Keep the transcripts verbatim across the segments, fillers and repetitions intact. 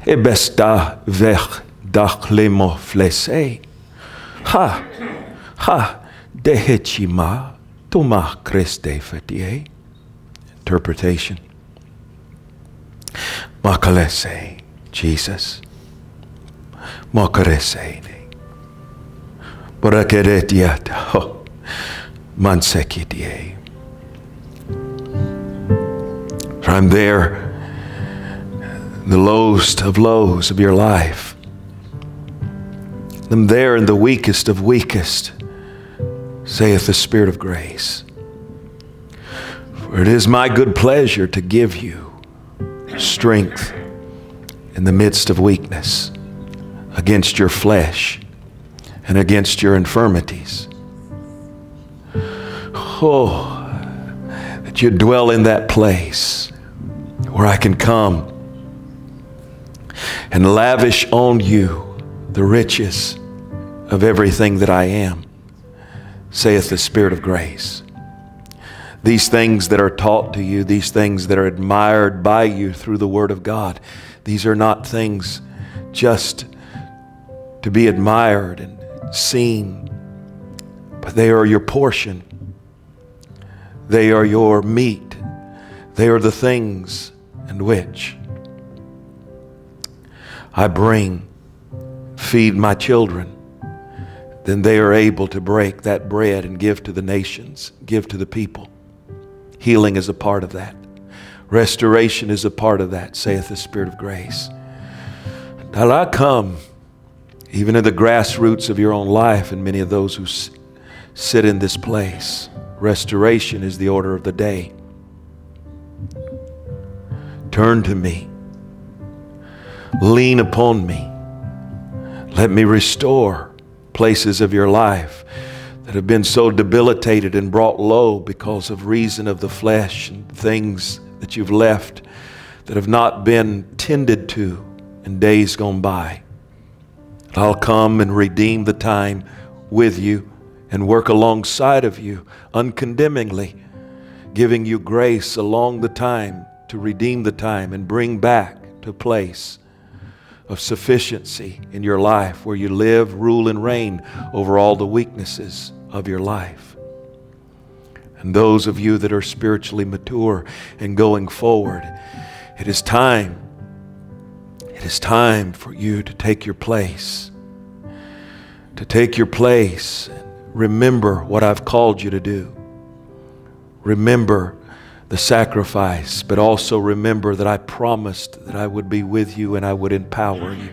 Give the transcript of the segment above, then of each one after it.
Ebesta vech dachlemo flese. Ha, ha, dehechima tuma Christe fetie. Interpretation. Makalese, Jesus. Makarese. Borakeretiat. Ho. Mansekidie. For I'm there, the lowest of lows of your life. I'm there in the weakest of weakest, saith the Spirit of grace. For it is my good pleasure to give you strength in the midst of weakness, against your flesh and against your infirmities. Oh, that you dwell in that place where I can come and lavish on you the riches of everything that I am, saith the Spirit of grace. These things that are taught to you, these things that are admired by you through the Word of God, these are not things just to be admired and seen, but they are your portion. They are your meat. They are the things in which I bring, feed my children. Then they are able to break that bread and give to the nations, give to the people. Healing is a part of that. Restoration is a part of that, saith the Spirit of grace. Till I come, even in the grassroots of your own life, and many of those who sit in this place, restoration is the order of the day. Turn to me. Lean upon me. Let me restore places of your life that have been so debilitated and brought low because of reason of the flesh and things that you've left that have not been tended to in days gone by. I'll come and redeem the time with you and work alongside of you uncondemningly, giving you grace along the time to redeem the time and bring back to a place of sufficiency in your life where you live, rule, and reign over all the weaknesses of your life. And those of you that are spiritually mature and going forward, it is time, it is time for you to take your place, to take your place and remember what I've called you to do. Remember the sacrifice, but also remember that I promised that I would be with you and I would empower you.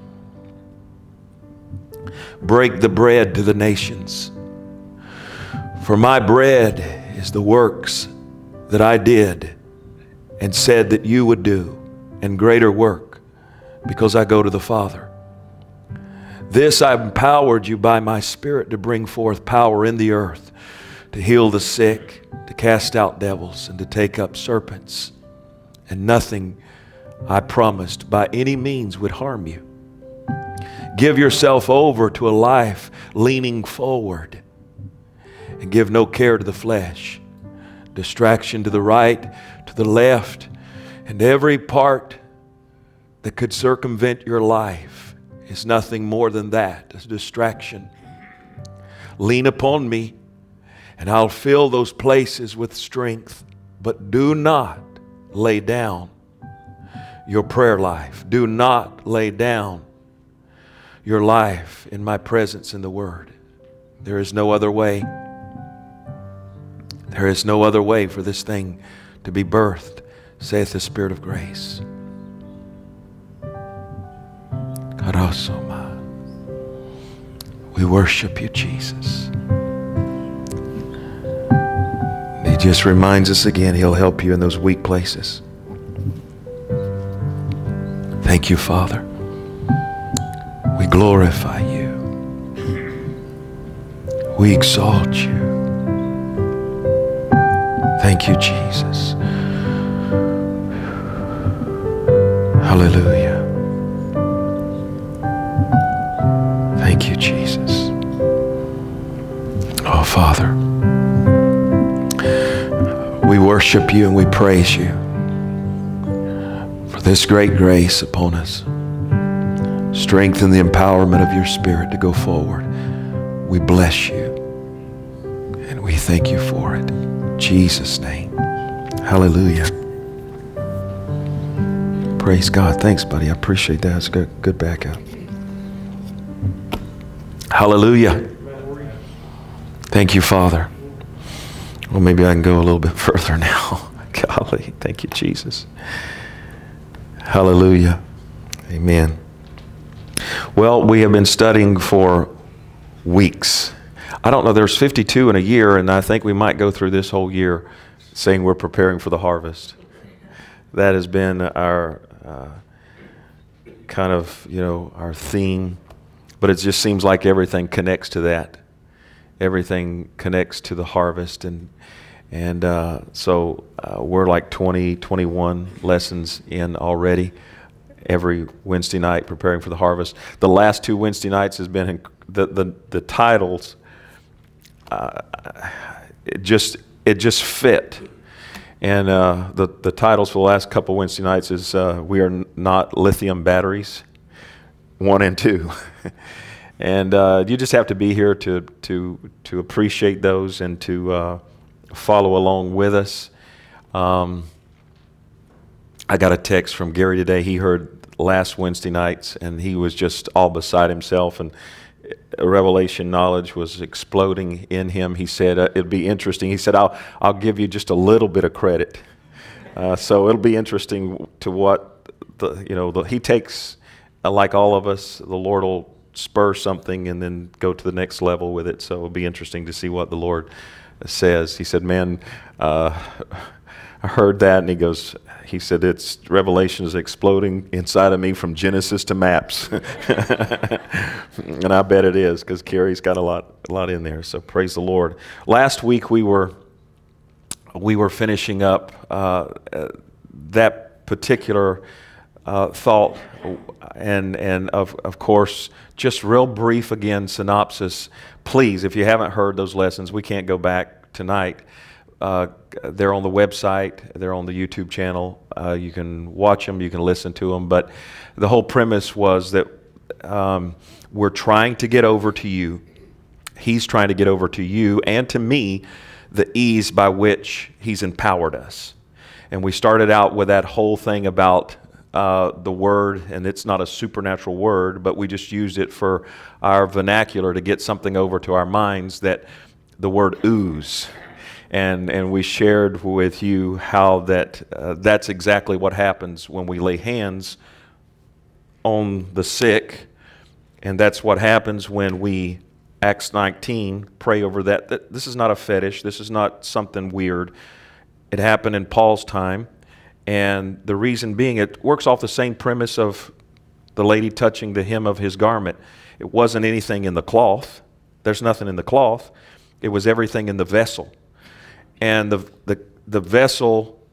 Break the bread to the nations. For my bread is the works that I did and said that you would do, and greater work, because I go to the Father. This I've empowered you by my Spirit to bring forth power in the earth, to heal the sick, to cast out devils, and to take up serpents. And nothing, I promised, by any means would harm you. Give yourself over to a life leaning forward, and give no care to the flesh, distraction to the right, to the left, and every part that could circumvent your life is nothing more than that, a distraction. Lean upon me, and I'll fill those places with strength. But do not lay down your prayer life. Do not lay down your life in my presence in the Word. There is no other way. There is no other way for this thing to be birthed, saith the Spirit of grace. Karasoma. We worship you, Jesus. He just reminds us again, He'll help you in those weak places. Thank you, Father. We glorify you. We exalt you. Thank you, Jesus. Hallelujah. Thank you, Jesus. Oh, Father, we worship you and we praise you for this great grace upon us. strength and the empowerment of your Spirit to go forward. We bless you and we thank you for it. In Jesus' name. Hallelujah. Praise God. Thanks, buddy. I appreciate that. It's good, good backup. Hallelujah. Thank you, Father. Well, maybe I can go a little bit further now. Golly. Thank you, Jesus. Hallelujah. Amen. Well, we have been studying for weeks. I don't know, there's fifty-two in a year, and I think we might go through this whole year saying we're preparing for the harvest. That has been our uh, kind of, you know, our theme. But it just seems like everything connects to that. Everything connects to the harvest. And and uh, so uh, we're like twenty, twenty-one lessons in already. Every Wednesday night preparing for the harvest. The last two Wednesday nights has been, the, the, the titles, uh, it just it just fit. And uh, the, the titles for the last couple Wednesday nights is uh, We Are Not Lithium Batteries, one and two. And uh, you just have to be here to, to, to appreciate those and to uh, follow along with us. Um, I got a text from Gary today. He heard last Wednesday nights, and he was just all beside himself, and revelation knowledge was exploding in him. He said uh, it'd be interesting. He said, I'll, I'll give you just a little bit of credit. Uh, so it'll be interesting to what, the, you know, the, he takes, uh, like all of us, the Lord will spur something and then go to the next level with it. So it'll be interesting to see what the Lord says. He said, man, uh, I heard that, and he goes, he said, it's revelation is exploding inside of me from Genesis to maps. And I bet it is, because Carrie's got a lot a lot in there. So praise the Lord. Last week we were we were finishing up uh, uh, that particular uh, thought, and and of of course, just real brief again synopsis. Please, if you haven't heard those lessons, we can't go back tonight. Uh, they're on the website, they're on the YouTube channel. Uh, you can watch them, you can listen to them. But the whole premise was that um, we're trying to get over to you. He's trying to get over to you and to me the ease by which He's empowered us. And we started out with that whole thing about uh, the word, and it's not a supernatural word, but we just used it for our vernacular to get something over to our minds, that the word ooze. And, and we shared with you how that uh, that's exactly what happens when we lay hands on the sick. And that's what happens when we, Acts nineteen, pray over that. that. This is not a fetish. This is not something weird. It happened in Paul's time. And the reason being, it works off the same premise of the lady touching the hem of his garment. It wasn't anything in the cloth. There's nothing in the cloth. It was everything in the vessel. And the, the, the vessel,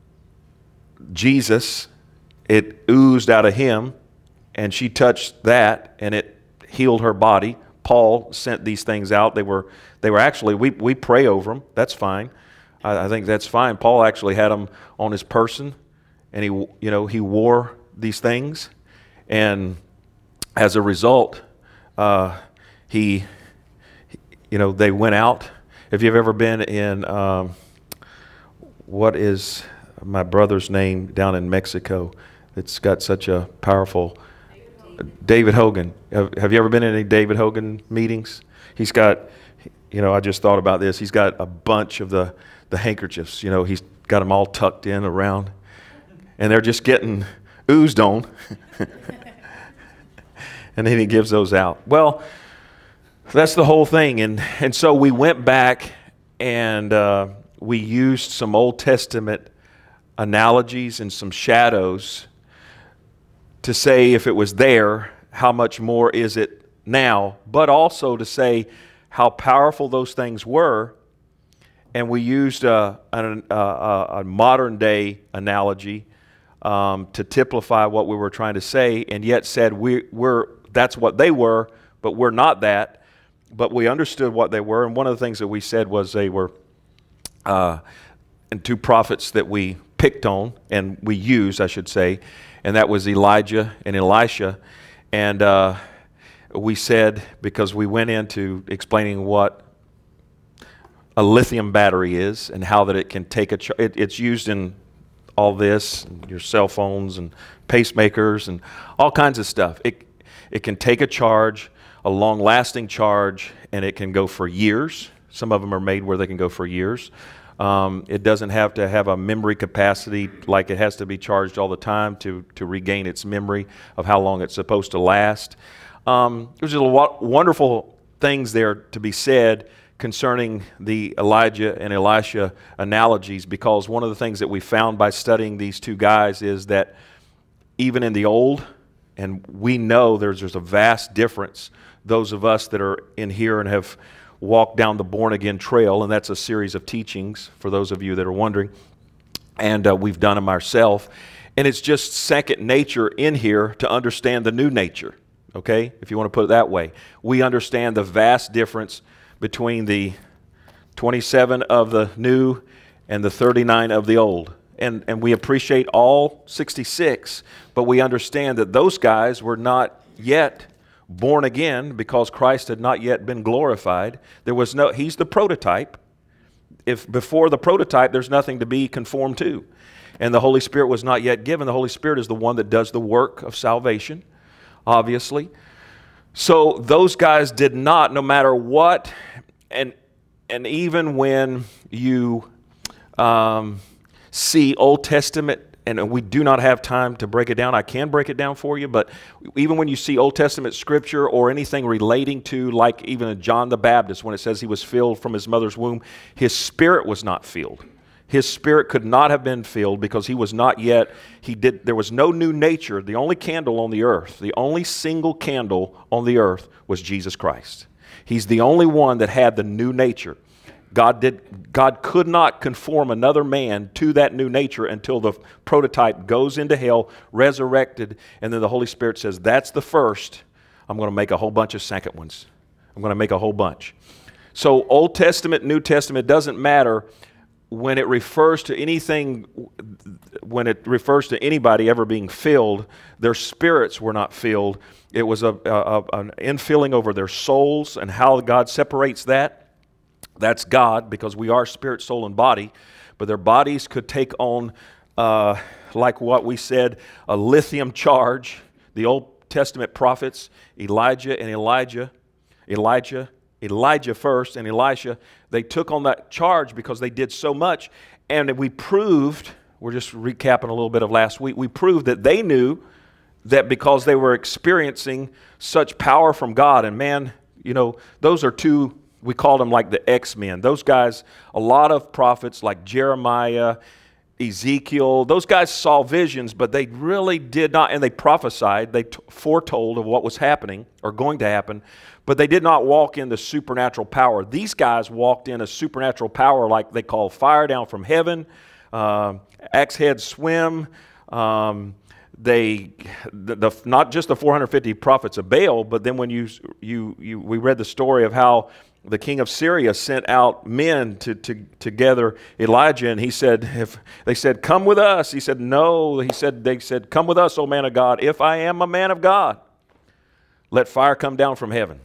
Jesus, it oozed out of him, and she touched that, and it healed her body. Paul sent these things out. They were, they were actually, we, we pray over them. That's fine. I, I think that's fine. Paul actually had them on his person, and he, you know, he wore these things. And as a result, uh, he, you know, they went out. If you've ever been in, um, what is my brother's name down in Mexico that's got such a powerful, David Hogan. Have, have you ever been in any David Hogan meetings? He's got, you know, I just thought about this. He's got a bunch of the, the handkerchiefs. You know, he's got them all tucked in around, and they're just getting oozed on. And then he gives those out. Well, that's the whole thing. And, and so we went back and uh, we used some Old Testament analogies and some shadows to say if it was there, how much more is it now, but also to say how powerful those things were. And we used a, a, a, a modern day analogy um, to typify what we were trying to say, and yet said we, we're, that's what they were, but we're not that. But we understood what they were, and one of the things that we said was they were uh, and two prophets that we picked on, and we used, I should say, and that was Elijah and Elisha. And uh, we said, because we went into explaining what a lithium battery is and how that it can take a, it, it's used in all this, your cell phones and pacemakers and all kinds of stuff. It, it can take a charge, a long-lasting charge, and it can go for years. Some of them are made where they can go for years. Um, it doesn't have to have a memory capacity like it has to be charged all the time to, to regain its memory of how long it's supposed to last. Um, there's a lot wonderful things there to be said concerning the Elijah and Elisha analogies, because one of the things that we found by studying these two guys is that even in the old, and we know there's, there's a vast difference, those of us that are in here and have walked down the born-again trail, and that's a series of teachings for those of you that are wondering, and uh, we've done them ourselves, and it's just second nature in here to understand the new nature, okay, if you want to put it that way. We understand the vast difference between the twenty-seven of the new and the thirty-nine of the old. And, and we appreciate all sixty-six, but we understand that those guys were not yet born again because Christ had not yet been glorified. There was no, he's the prototype. If before the prototype, there's nothing to be conformed to. And the Holy Spirit was not yet given. The Holy Spirit is the one that does the work of salvation, obviously. So those guys did not, no matter what, and and even when you um, see Old Testament, and we do not have time to break it down. I can break it down for you, but even when you see Old Testament scripture or anything relating to, like even John the Baptist, when it says he was filled from his mother's womb, his spirit was not filled. His spirit could not have been filled because he was not yet, he did, there was no new nature. The only candle on the earth, the only single candle on the earth was Jesus Christ. He's the only one that had the new nature. God did. God could not conform another man to that new nature until the prototype goes into hell, resurrected, and then the Holy Spirit says, that's the first. I'm going to make a whole bunch of second ones. I'm going to make a whole bunch. So Old Testament, New Testament, doesn't matter when it refers to anything, when it refers to anybody ever being filled, their spirits were not filled. It was a, a, an infilling over their souls, and how God separates that. That's God, because we are spirit, soul, and body. But their bodies could take on, uh, like what we said, a lithium charge. The Old Testament prophets, Elijah and Elijah, Elijah, Elijah first, and Elisha, they took on that charge because they did so much. And we proved, we're just recapping a little bit of last week, we proved that they knew that because they were experiencing such power from God. And man, you know, those are two, we called them like the X-Men. Those guys, a lot of prophets like Jeremiah, Ezekiel, those guys saw visions, but they really did not, and they prophesied, they t- foretold of what was happening or going to happen, but they did not walk in the supernatural power. These guys walked in a supernatural power like they call fire down from heaven, uh, axe head swim, um, They, the, the, not just the four hundred fifty prophets of Baal, but then when you, you, you, we read the story of how the king of Syria sent out men to, to, to gather Elijah, and he said, if they said, come with us. He said, no. He said, they said, come with us, O man of God. If I am a man of God, let fire come down from heaven.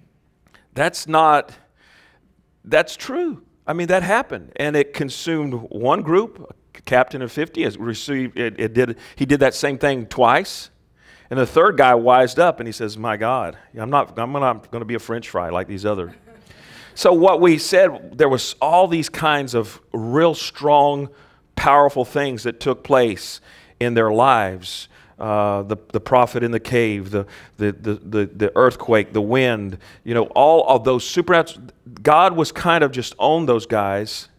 That's not, that's true. I mean, that happened, and it consumed one group. Captain of fifty has received it, it did he did that same thing twice, and the third guy wised up and he says, my God, I'm not I'm not going to be a French fry like these other. So what we said, there was all these kinds of real strong, powerful things that took place in their lives. Uh, the the prophet in the cave, the the, the the the earthquake, the wind, you know, all of those supernatural. God was kind of just on those guys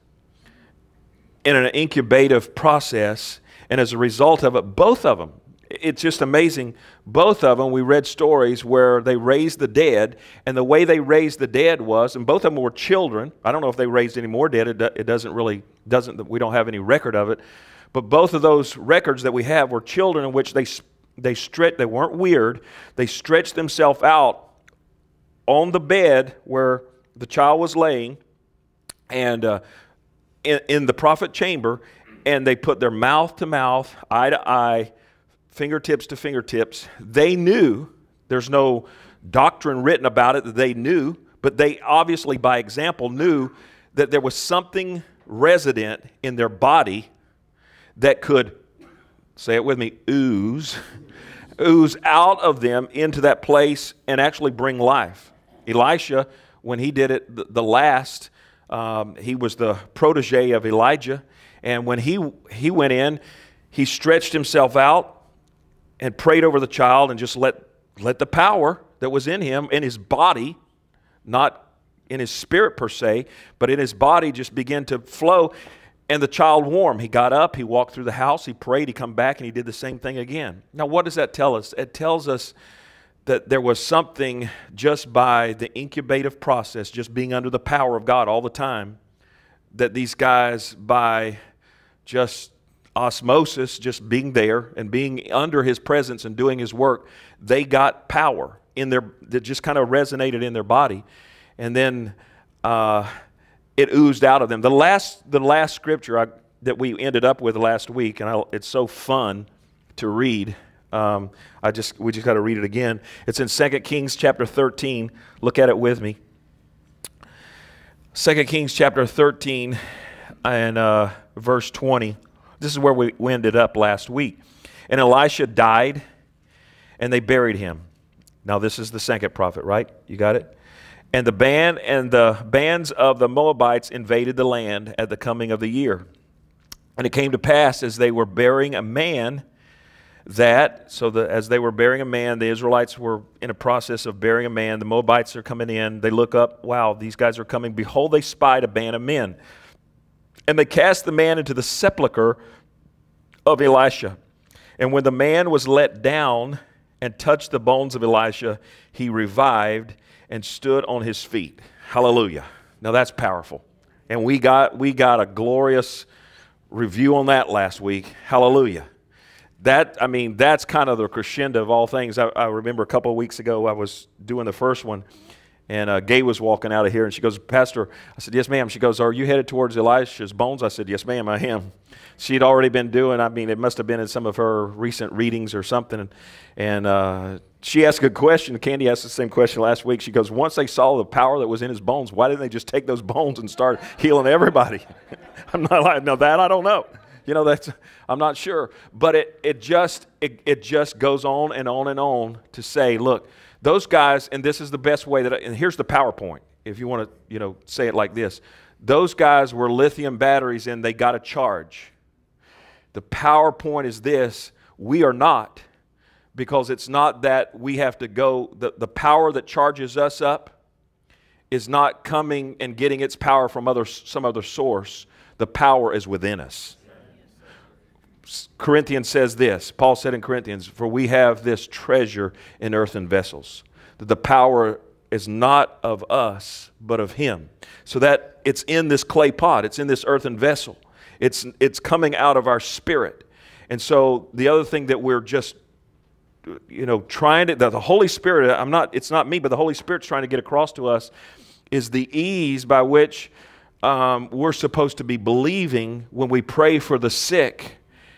in an incubative process, and as a result of it, both of them, it's just amazing, both of them, we read stories where they raised the dead, and the way they raised the dead was, and both of them were children. I don't know if they raised any more dead. It, it doesn't really, doesn't, we don't have any record of it, but both of those records that we have were children in which they, they stretched, they weren't weird, they stretched themselves out on the bed where the child was laying, and uh, In, in the prophet chamber, and they put their mouth to mouth, eye to eye, fingertips to fingertips. They knew There's no doctrine written about it that they knew, but they obviously by example knew that there was something resident in their body that could, say it with me, ooze, ooze out of them into that place and actually bring life. Elisha, when he did it the, the last, um, he was the protege of Elijah, and when he he went in, he stretched himself out and prayed over the child and just let let the power that was in him, in his body, not in his spirit per se, but in his body just begin to flow, and the child warmed. He got up, he walked through the house, he prayed, he come back, and he did the same thing again. Now, what does that tell us? It tells us that there was something just by the incubative process, just being under the power of God all the time, that these guys, by just osmosis, just being there and being under his presence and doing his work, they got power in their, that just kind of resonated in their body. And then uh, it oozed out of them. The last, the last scripture I, that we ended up with last week, and I, it's so fun to read. Um, I just we just got to read it again. It's in Second Kings chapter thirteen. Look at it with me. Second Kings chapter thirteen and uh, verse twenty. This is where we, we ended up last week. And Elisha died, and they buried him. Now this is the second prophet, right? You got it? And the band and the bands of the Moabites invaded the land at the coming of the year. And it came to pass as they were burying a man that, so the, as they were burying a man, the Israelites were in a process of burying a man. The Moabites are coming in. They look up, wow, these guys are coming. Behold, they spied a band of men. And they cast the man into the sepulchre of Elisha. And when the man was let down and touched the bones of Elisha, he revived and stood on his feet. Hallelujah. Now that's powerful. And we got, we got a glorious review on that last week. Hallelujah. That, I mean, that's kind of the crescendo of all things. I, I remember a couple of weeks ago I was doing the first one, and uh, Gay was walking out of here, and she goes, Pastor, I said, yes, ma'am. She goes, are you headed towards Elisha's bones? I said, yes, ma'am, I am. She'd already been doing, I mean, it must have been in some of her recent readings or something, and, and uh, she asked a good question. Candy asked the same question last week. She goes, once they saw the power that was in his bones, why didn't they just take those bones and start healing everybody? I'm not like, no, that I don't know. You know, that's, I'm not sure. But it, it, just, it, it just goes on and on and on to say, look, those guys, and this is the best way that, I, and here's the PowerPoint, if you want to, you know, say it like this. Those guys were lithium batteries and they got a charge. The PowerPoint is this: we are not, because it's not that we have to go, the, the power that charges us up is not coming and getting its power from other, some other source. The power is within us. Corinthians says this, Paul said in Corinthians, for we have this treasure in earthen vessels, that the power is not of us, but of him. So that it's in this clay pot, it's in this earthen vessel. It's, it's coming out of our spirit. And so the other thing that we're just, you know, trying to, the Holy Spirit, I'm not, it's not me, but the Holy Spirit's trying to get across to us is the ease by which um, we're supposed to be believing when we pray for the sick.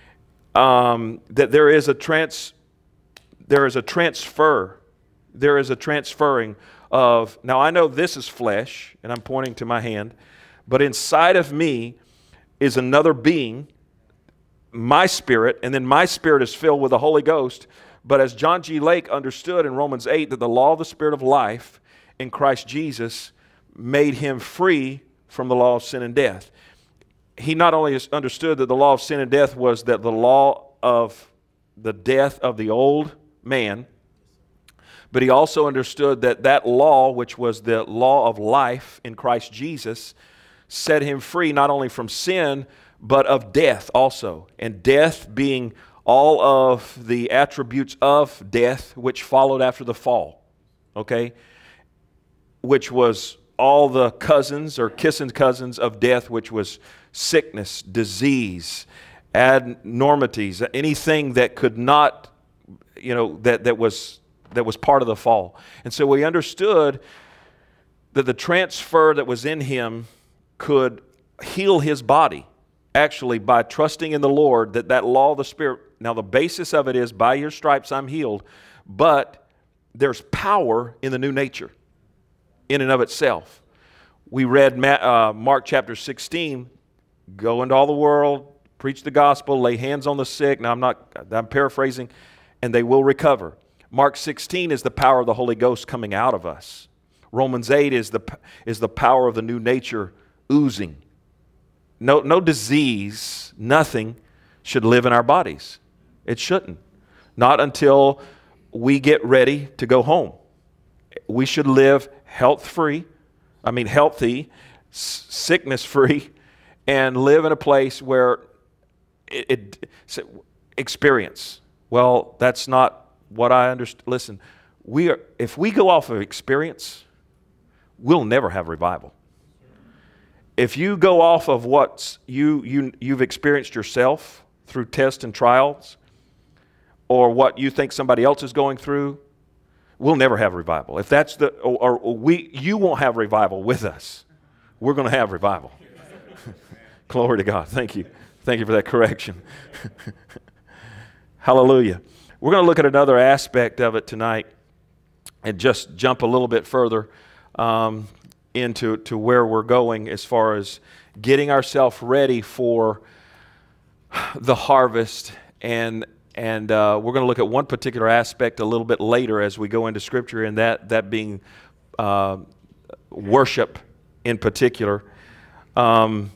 Um, that there is a trans, there is a transfer, there is a transferring of, now I know this is flesh, and I'm pointing to my hand, but inside of me is another being, my spirit, and then my spirit is filled with the Holy Ghost. But as John G. Lake understood in Romans eight, that the law of the Spirit of life in Christ Jesus made him free from the law of sin and death. He not only understood that the law of sin and death was that the law of the death of the old man, but he also understood that that law, which was the law of life in Christ Jesus, set him free not only from sin, but of death also. And death being all of the attributes of death which followed after the fall, okay? Which was all the cousins or kissing cousins of death, which was sickness, disease, abnormities, anything that could not, you know, that, that was that was part of the fall. And so we understood that the transfer that was in him could heal his body, actually, by trusting in the Lord, that that law of the Spirit, now the basis of it is, by your stripes I'm healed, but there's power in the new nature in and of itself. We read uh, Mark chapter sixteen, go into all the world, preach the gospel, lay hands on the sick. Now I'm not, I'm paraphrasing, and they will recover. Mark sixteen is the power of the Holy Ghost coming out of us. Romans eight is the, is the power of the new nature oozing. No, no disease, nothing should live in our bodies. It shouldn't. Not until we get ready to go home. We should live health-free, I mean healthy, sickness-free, and live in a place where it, it experience. Well, that's not what I understand. Listen, we are, if we go off of experience, we'll never have revival. If you go off of what you, you, you've experienced yourself through tests and trials, or what you think somebody else is going through, we'll never have revival. If that's the, or, or we, you won't have revival with us. We're going to have revival. Glory to God. Thank you. Thank you for that correction. Hallelujah. We're going to look at another aspect of it tonight and just jump a little bit further um, into to where we're going as far as getting ourselves ready for the harvest. And And uh, we're going to look at one particular aspect a little bit later as we go into Scripture, and that, that being uh, worship in particular. Um,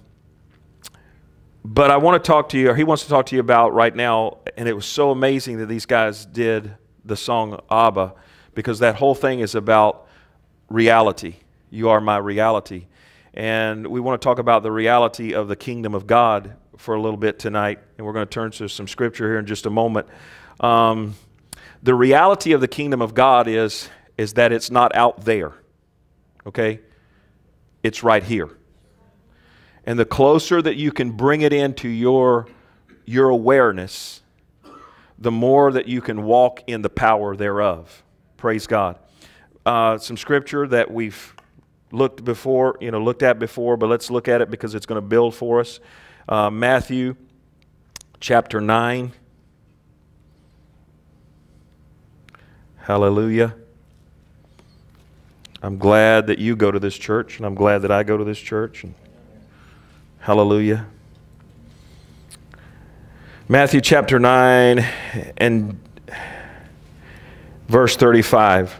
but I want to talk to you, or he wants to talk to you about right now, and it was so amazing that these guys did the song Abba, because that whole thing is about reality. You are my reality. And we want to talk about the reality of the kingdom of God for a little bit tonight, and we're going to turn to some scripture here in just a moment. Um, the reality of the kingdom of God is, is that it's not out there, okay? It's right here. And the closer that you can bring it into your, your awareness, the more that you can walk in the power thereof. Praise God. Uh, some scripture that we've looked before, you know, looked at before, but let's look at it because it's going to build for us. Uh, Matthew chapter nine. Hallelujah. I'm glad that you go to this church, and I'm glad that I go to this church. And hallelujah. Matthew chapter nine and verse thirty-five.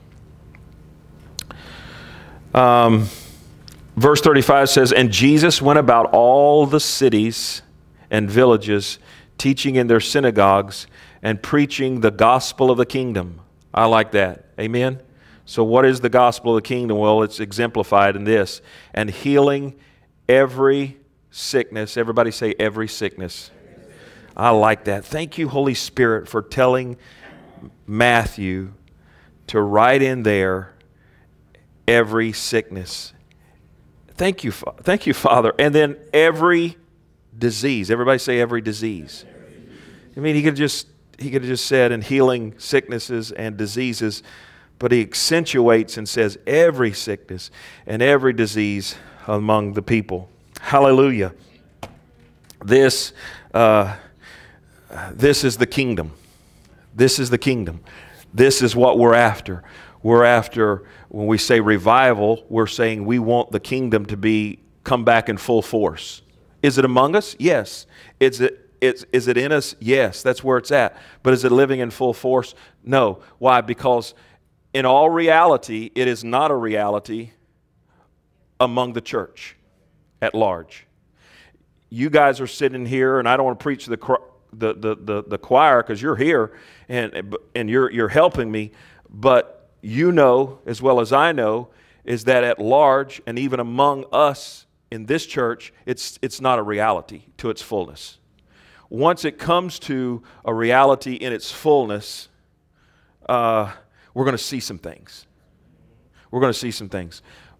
Um, verse thirty-five says, "And Jesus went about all the cities and villages, teaching in their synagogues and preaching the gospel of the kingdom." I like that. Amen? So what is the gospel of the kingdom? Well, it's exemplified in this. "And healing every sickness." Everybody say every sickness. I like that. Thank you, Holy Spirit, for telling Matthew to write in there every sickness. Thank you, thank you, Father. And then every disease. Everybody say every disease. I mean, he could just he could have just said and healing sicknesses and diseases, but he accentuates and says every sickness and every disease among the people. Hallelujah. This uh, this is the kingdom. This is the kingdom. This is what we're after. We're after, when we say revival, we're saying we want the kingdom to be come back in full force. Is it among us? Yes. Is it, it's, is it in us? Yes. That's where it's at. But is it living in full force? No. Why? Because in all reality, it is not a reality among the church at large. You guys are sitting here, and I don't want to preach the the the the, the choir because you're here and and you're you're helping me, but you know as well as I know is that at large and even among us in this church, it's it's not a reality to its fullness. Once it comes to a reality in its fullness, uh, we're going to see some things. We're going to see some things.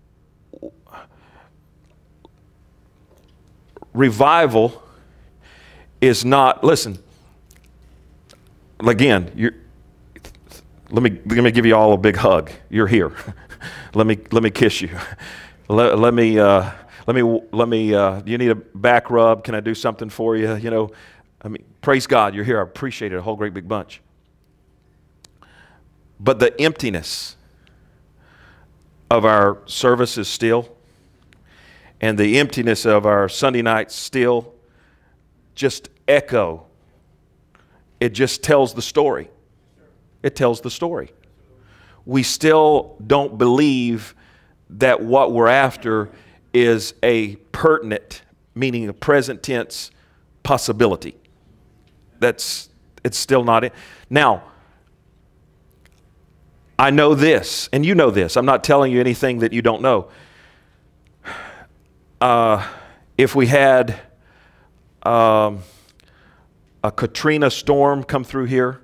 Revival is not, listen, again, you're, let me let me give you all a big hug. You're here. let me let me kiss you. Let, let me uh, let me let me. Uh, do you need a back rub? Can I do something for you? You know, I mean, praise God, you're here. I appreciate it a whole great big bunch. But the emptiness of our services still, and the emptiness of our Sunday nights still just echo. It just tells the story. It tells the story. We still don't believe that what we're after is a pertinent, meaning a present tense possibility. That's, it's still not it. Now, I know this, and you know this. I'm not telling you anything that you don't know. Uh, if we had um, a Katrina storm come through here,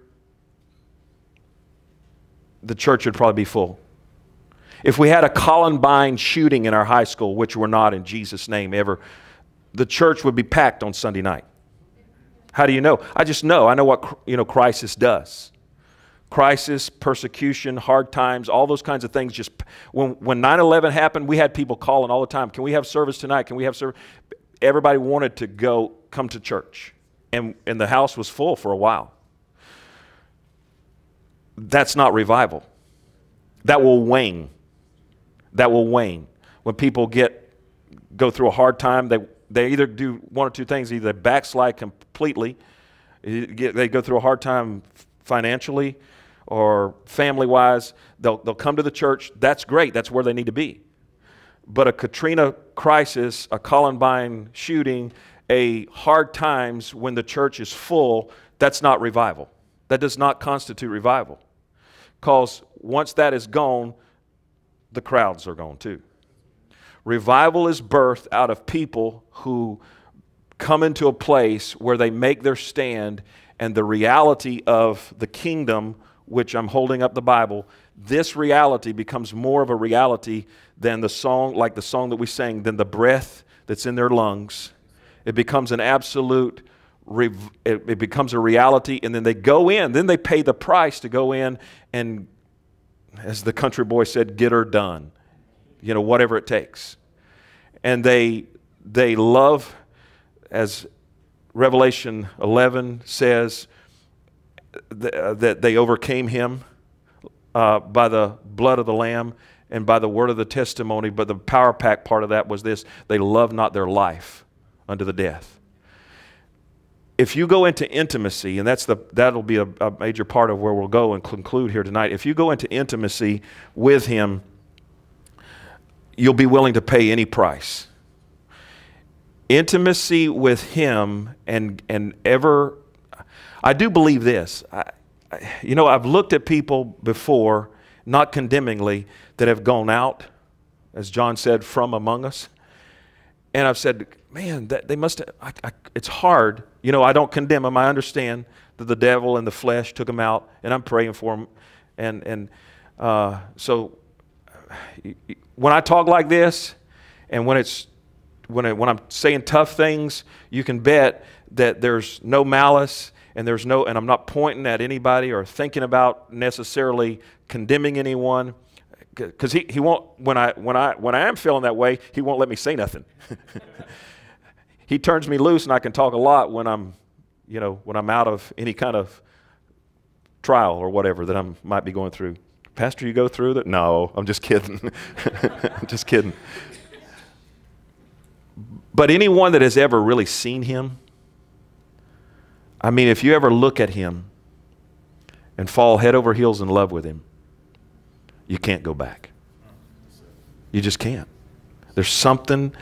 the church would probably be full. If we had a Columbine shooting in our high school, which we're not in Jesus' name ever, the church would be packed on Sunday night. How do you know? I just know. I know what, you know, crisis does. Crisis, persecution, hard times, all those kinds of things. Just when when nine eleven happened, we had people calling all the time. Can we have service tonight? Can we have service? Everybody wanted to go come to church, and and the house was full for a while. That's not revival. That will wane. That will wane when people get go through a hard time. They they either do one or two things: either they backslide completely, they go through a hard time financially or family-wise. They'll, they'll come to the church. That's great. That's where they need to be. But a Katrina crisis, a Columbine shooting, a hard times when the church is full, that's not revival. That does not constitute revival. Because once that is gone, the crowds are gone too. Revival is birthed out of people who come into a place where they make their stand, and the reality of the kingdom, which I'm holding up the Bible, this reality becomes more of a reality than the song, like the song that we sang, than the breath that's in their lungs. It becomes an absolute, it becomes a reality, and then they go in, then they pay the price to go in and, as the country boy said, get her done. You know, whatever it takes. And they, they love, as Revelation eleven says, th uh, that they overcame him uh, by the blood of the Lamb and by the word of the testimony. But the power pack part of that was this: they love not their life unto the death. If you go into intimacy, and that's the, that'll be a, a major part of where we'll go and conclude here tonight. If you go into intimacy with him, you'll be willing to pay any price. Intimacy with him, and and ever, I do believe this. I, I, you know, I've looked at people before, not condemningly, that have gone out, as John said, from among us. And I've said, man, that they must have, I, I, it's hard. You know, I don't condemn them. I understand that the devil and the flesh took them out, and I'm praying for them. And, and uh, so when I talk like this, and when it's When, I, when I'm saying tough things, you can bet that there's no malice, and there's no, and I'm not pointing at anybody or thinking about necessarily condemning anyone, because he, he won't. When I when I when I am feeling that way, he won't let me say nothing. He turns me loose, and I can talk a lot when I'm, you know, when I'm out of any kind of trial or whatever that I might be going through. Pastor, you go through that? No, I'm just kidding. I'm just kidding. But anyone that has ever really seen him, I mean, if you ever look at him and fall head over heels in love with him, you can't go back. You just can't. There's something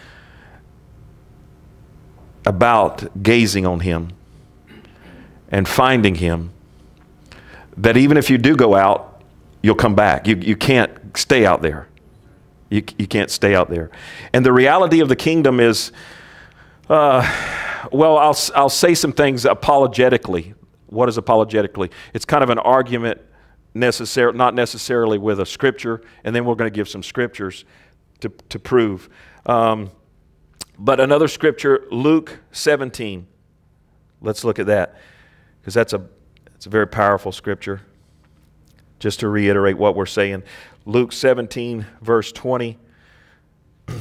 about gazing on him and finding him that even if you do go out, you'll come back. You, you can't stay out there. You, you can't stay out there. And the reality of the kingdom is, uh, well, I'll, I'll say some things apologetically. What is apologetically? It's kind of an argument, necessar- not necessarily with a scripture, and then we're going to give some scriptures to, to prove. Um, but another scripture, Luke seventeen. Let's look at that, because that's a, it's a very powerful scripture. Just to reiterate what we're saying. Luke seventeen, verse twenty.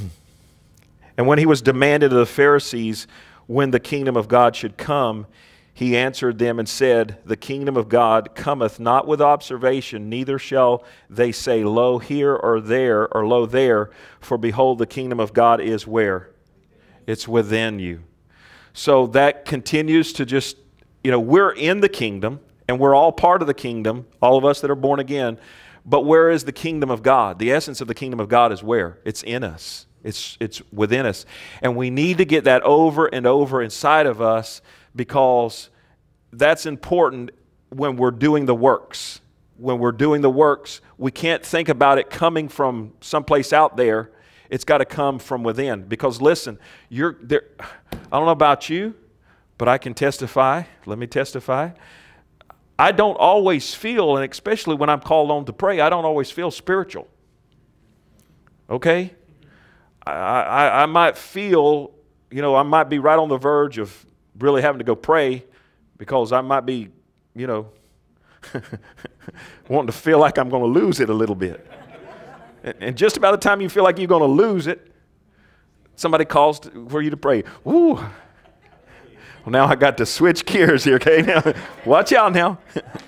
And when he was demanded of the Pharisees when the kingdom of God should come, He answered them and said, the kingdom of God cometh not with observation, neither shall they say, lo here or there, or lo there, for behold, the kingdom of God is where? It's within you. So that continues to just, you know, we're in the kingdom, and we're all part of the kingdom, all of us that are born again, but where is the kingdom of God? The essence of the kingdom of God is where? It's in us. It's, it's within us. And we need to get that over and over inside of us, because that's important when we're doing the works. When we're doing the works, we can't think about it coming from someplace out there. It's got to come from within. Because listen, you're there. I don't know about you, but I can testify. Let me testify. I don't always feel, and especially when I'm called on to pray, I don't always feel spiritual. Okay? I, I, I might feel, you know, I might be right on the verge of really having to go pray, because I might be, you know, wanting to feel like I'm going to lose it a little bit. And, and just about the time you feel like you're going to lose it, somebody calls to, for you to pray. Woo! Well, now I got to switch gears here, okay? Now, watch out now.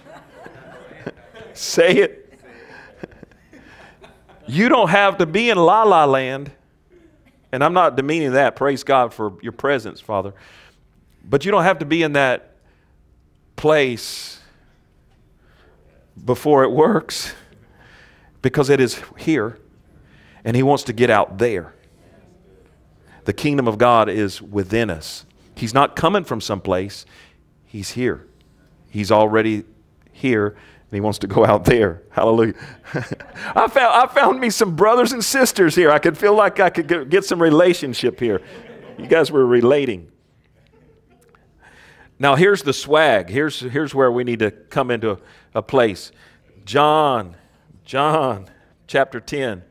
Say it. You don't have to be in la-la land. And I'm not demeaning that. Praise God for your presence, Father. But you don't have to be in that place before it works, because it is here, and He wants to get out there. The kingdom of God is within us. He's not coming from someplace. He's here. He's already here, and He wants to go out there. Hallelujah. I found, I found me some brothers and sisters here. I could feel like I could get, get some relationship here. You guys were relating. Now here's the swag. Here's, here's where we need to come into a, a place. John, John chapter ten.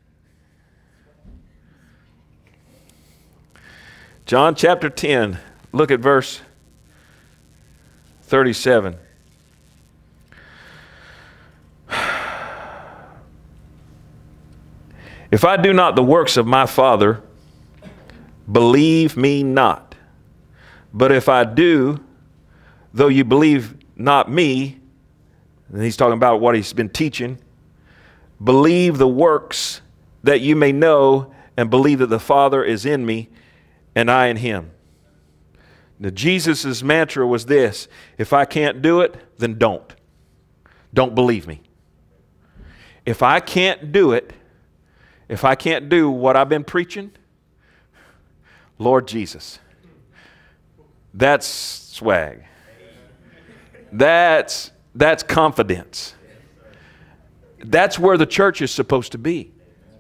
John chapter ten, look at verse thirty-seven. If I do not the works of my Father, believe me not. But if I do, though you believe not me, and he's talking about what he's been teaching, believe the works, that you may know and believe that the Father is in me and I in Him. Now, Jesus' mantra was this: if I can't do it, then don't. Don't believe me. If I can't do it, if I can't do what I've been preaching, Lord Jesus, that's swag. That's, that's confidence. That's where the church is supposed to be.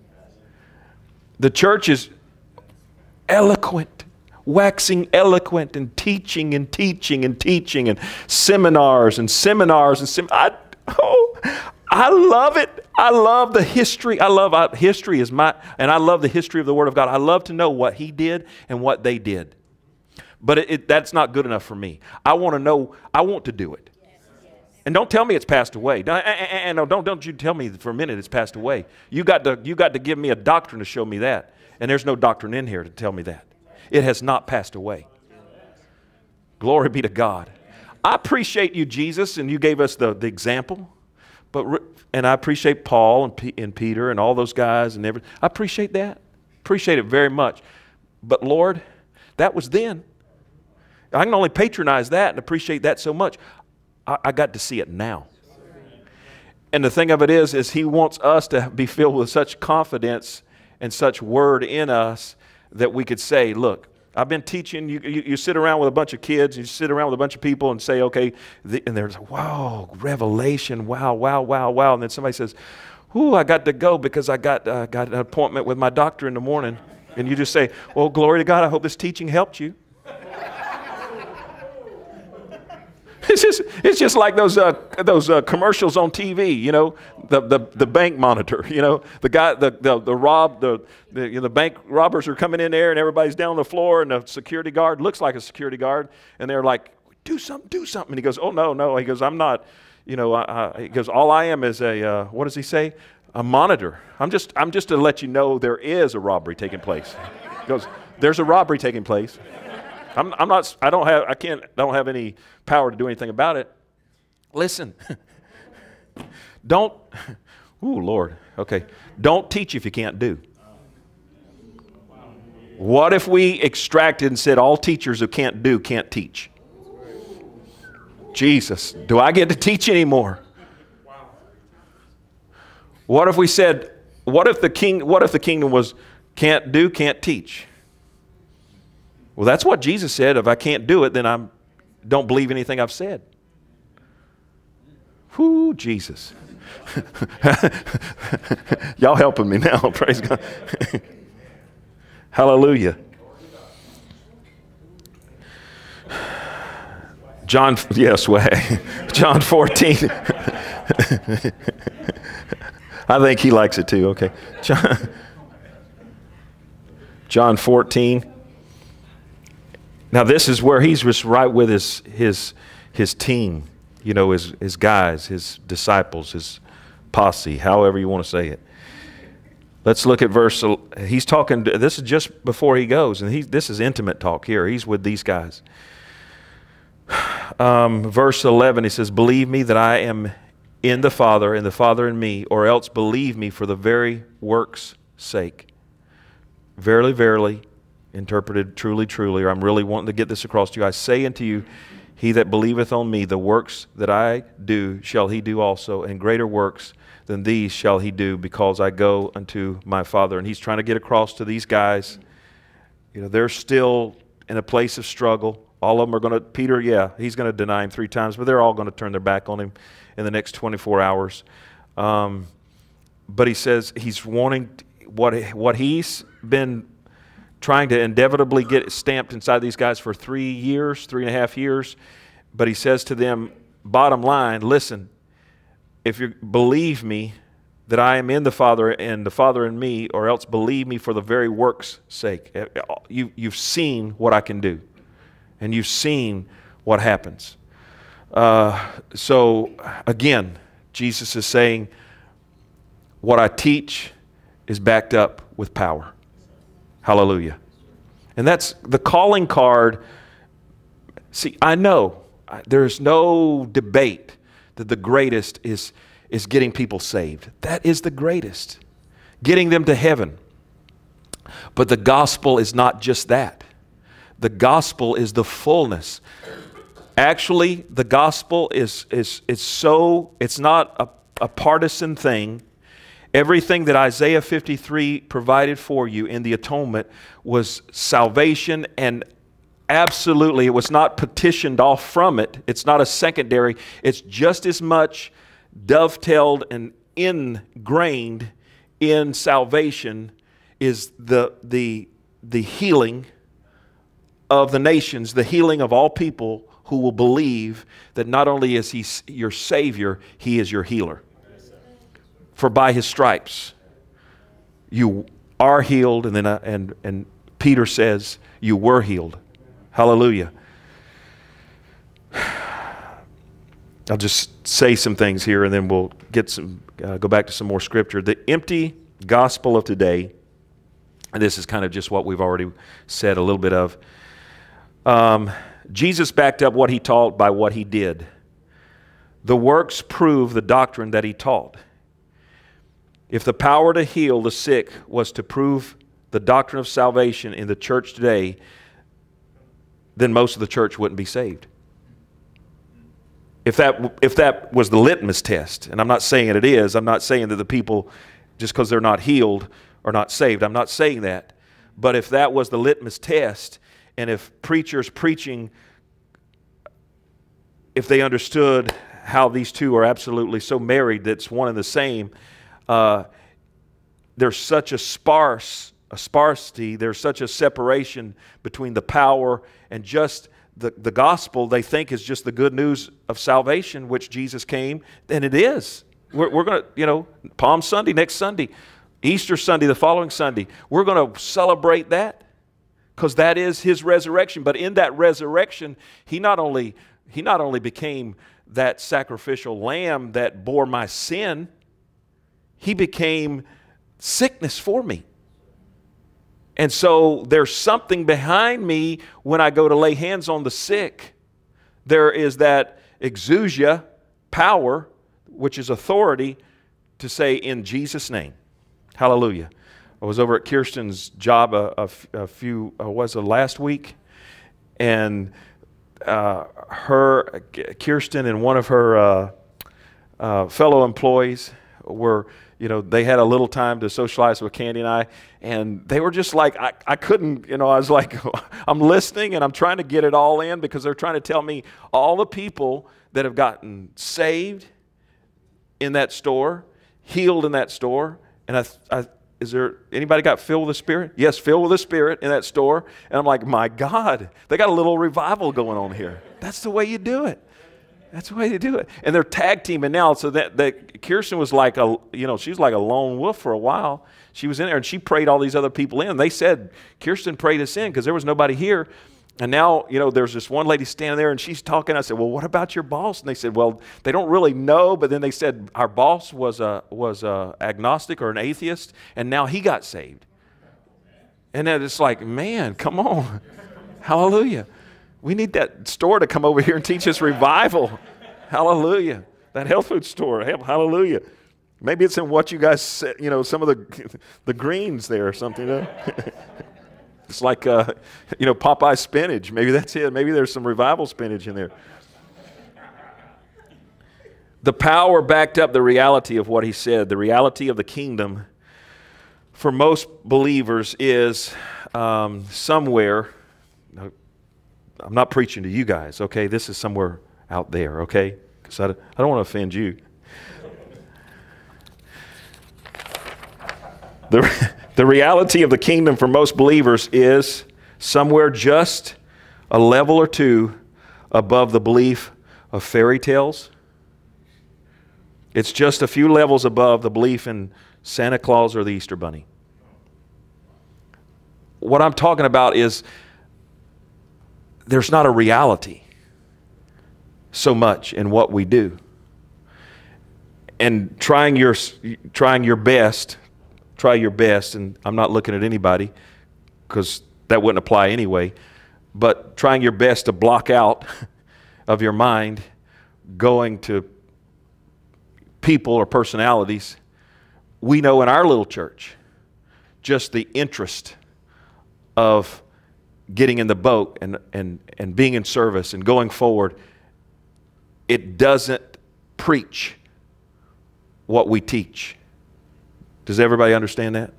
The church is eloquent, waxing eloquent, and teaching and teaching and teaching, and seminars and seminars and sem I, oh, I love it. I love the history. I love I, history is my, and I love the history of the Word of God. I love to know what He did and what they did. But it, it, that's not good enough for me. I want to know, I want to do it. And don't tell me it's passed away. Don't, and don't, don't you tell me for a minute it's passed away. You got to, you got to give me a doctrine to show me that. And there's no doctrine in here to tell me that. It has not passed away. Glory be to God. I appreciate you, Jesus, and you gave us the, the example. But, and I appreciate Paul and, P, and Peter and all those guys and everything. I appreciate that. Appreciate it very much. But Lord, that was then. I can only patronize that and appreciate that so much. I, I got to see it now. And the thing of it is, is He wants us to be filled with such confidence and such word in us that we could say, look, I've been teaching, you, you, you sit around with a bunch of kids, you sit around with a bunch of people and say, okay, the, and there's, wow, revelation, wow, wow, wow, wow. And then somebody says, ooh, I got to go because I got, uh, got an appointment with my doctor in the morning. And you just say, well, glory to God, I hope this teaching helped you. It's just, it's just like those, uh, those uh, commercials on T V, you know, the, the, the bank monitor, you know, the guy, the, the, the rob, the, the, you know, the bank robbers are coming in there and everybody's down on the floor and the security guard looks like a security guard and they're like, do something, do something. And he goes, oh, no, no. He goes, I'm not, you know, I, I, he goes, all I am is a, uh, what does he say? A monitor. I'm just, I'm just to let you know there is a robbery taking place. He goes, there's a robbery taking place. I'm, I'm not, I don't have, I can't, I don't have any power to do anything about it. Listen, don't, ooh, Lord, okay. Don't teach if you can't do. What if we extracted and said all teachers who can't do can't teach? Jesus, do I get to teach anymore? What if we said, what if the king, what if the kingdom was can't do, can't teach? Well, that's what Jesus said. If I can't do it, then I don't believe anything I've said. Whoo, Jesus. Y'all helping me now, praise God. Hallelujah. John, yes, way. John fourteen. I think he likes it too, okay. John, John fourteen. Now this is where he's just right with his, his, his team, you know, his, his guys, his disciples, his posse, however you want to say it. Let's look at verse, he's talking, this is just before he goes, and he, this is intimate talk here. He's with these guys. Um, verse eleven, he says, believe me that I am in the Father, and the Father in me, or else believe me for the very work's sake. Verily, verily, interpreted truly, truly, or I'm really wanting to get this across to you. I say unto you, he that believeth on me, the works that I do shall he do also, and greater works than these shall he do, because I go unto my Father. And he's trying to get across to these guys. You know, they're still in a place of struggle. All of them are going to, Peter, yeah, he's going to deny him three times, but they're all going to turn their back on him in the next twenty-four hours. Um, but he says he's wanting, what, what he's been trying to inevitably get stamped inside these guys for three years, three and a half years. But he says to them, bottom line, listen, if you believe me that I am in the Father and the Father in me, or else believe me for the very work's sake. You, you've seen what I can do, and you've seen what happens. Uh, so again, Jesus is saying, what I teach is backed up with power. Hallelujah. And that's the calling card. See, I know there's no debate that the greatest is, is getting people saved. That is the greatest. Getting them to heaven. But the gospel is not just that. The gospel is the fullness. Actually, the gospel is, is, is so, it's not a, a partisan thing. Everything that Isaiah fifty-three provided for you in the atonement was salvation, and absolutely it was not petitioned off from it. It's not a secondary. It's just as much dovetailed and ingrained in salvation is the, the, the healing of the nations, the healing of all people who will believe that not only is he your Savior, he is your healer. For by his stripes you are healed, and then uh, and and Peter says you were healed. Hallelujah. I'll just say some things here, and then we'll get some uh, go back to some more scripture. The empty gospel of today, and this is kind of just what we've already said a little bit of. Um, Jesus backed up what he taught by what he did. The works prove the doctrine that he taught. If the power to heal the sick was to prove the doctrine of salvation in the church today, then most of the church wouldn't be saved. If that, if that was the litmus test, and I'm not saying it is, I'm not saying that the people, just because they're not healed, are not saved. I'm not saying that. But if that was the litmus test, and if preachers preaching, if they understood how these two are absolutely so married that it's one and the same, Uh, there's such a sparse, a sparsity, there's such a separation between the power and just the, the gospel they think is just the good news of salvation, which Jesus came, and it is. We're, we're going to, you know, Palm Sunday, next Sunday, Easter Sunday, the following Sunday, we're going to celebrate that because that is his resurrection. But in that resurrection, he not only, he not only became that sacrificial lamb that bore my sin, he became sickness for me. And so there's something behind me when I go to lay hands on the sick. There is that exousia, power, which is authority, to say in Jesus' name. Hallelujah. I was over at Kirsten's job a, a, a few, uh, was it last week? And uh, her, Kirsten and one of her uh, uh, fellow employees were, you know, they had a little time to socialize with Candy and I, and they were just like, I, I couldn't, you know, I was like, I'm listening and I'm trying to get it all in because they're trying to tell me all the people that have gotten saved in that store, healed in that store. And I, I is there anybody got filled with the Spirit? Yes, filled with the Spirit in that store. And I'm like, my God, they got a little revival going on here. That's the way you do it. That's the way to do it. And they're tag teaming now. So that, that Kirsten was like a, you know, she's like a lone wolf for a while. She was in there and she prayed all these other people in. They said, Kirsten prayed us in because there was nobody here. And now, you know, there's this one lady standing there and she's talking. I said, well, what about your boss? And they said, well, they don't really know. But then they said our boss was a, was a agnostic or an atheist. And now he got saved. And then it's like, man, come on. Hallelujah. We need that store to come over here and teach us revival. Hallelujah. That health food store. Hallelujah. Maybe it's in what you guys said, you know, some of the the greens there or something. You know? It's like, uh, you know, Popeye spinach. Maybe that's it. Maybe there's some revival spinach in there. The power backed up the reality of what he said. The reality of the kingdom for most believers is um, somewhere. I'm not preaching to you guys, okay? This is somewhere out there, okay? Because I, I don't want to offend you. The, the reality of the kingdom for most believers is somewhere just a level or two above the belief of fairy tales. It's just a few levels above the belief in Santa Claus or the Easter Bunny. What I'm talking about is there's not a reality so much in what we do. And trying your, trying your best, try your best, and I'm not looking at anybody because that wouldn't apply anyway, but trying your best to block out of your mind going to people or personalities. We know in our little church just the interest of getting in the boat and, and, and being in service and going forward. It doesn't preach what we teach. Does everybody understand that?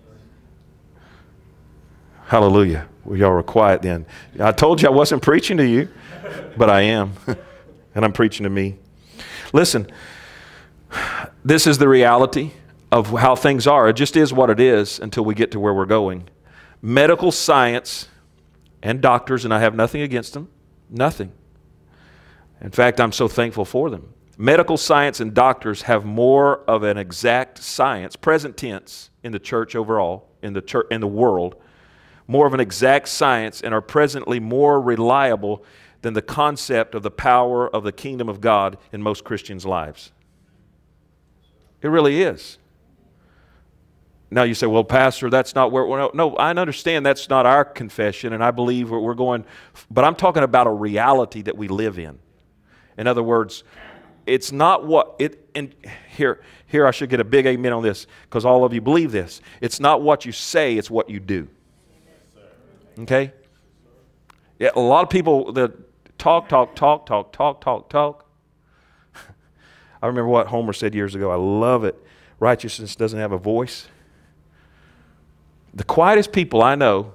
Hallelujah. Well, y'all were quiet then. I told you I wasn't preaching to you, but I am. And I'm preaching to me. Listen, this is the reality of how things are. It just is what it is until we get to where we're going. Medical science and doctors, and I have nothing against them, nothing. In fact, I'm so thankful for them. Medical science and doctors have more of an exact science, present tense, in the church overall, in the church, in the world, more of an exact science and are presently more reliable than the concept of the power of the kingdom of God in most Christians' lives. It really is. Now you say, well, Pastor, that's not where we're... No, I understand that's not our confession, and I believe we're going... But I'm talking about a reality that we live in. In other words, it's not what... it. And here, here I should get a big amen on this, because all of you believe this. It's not what you say, it's what you do. Okay? Yeah, a lot of people that talk, talk, talk, talk, talk, talk, talk. I remember what Homer said years ago. I love it. Righteousness doesn't have a voice. The quietest people I know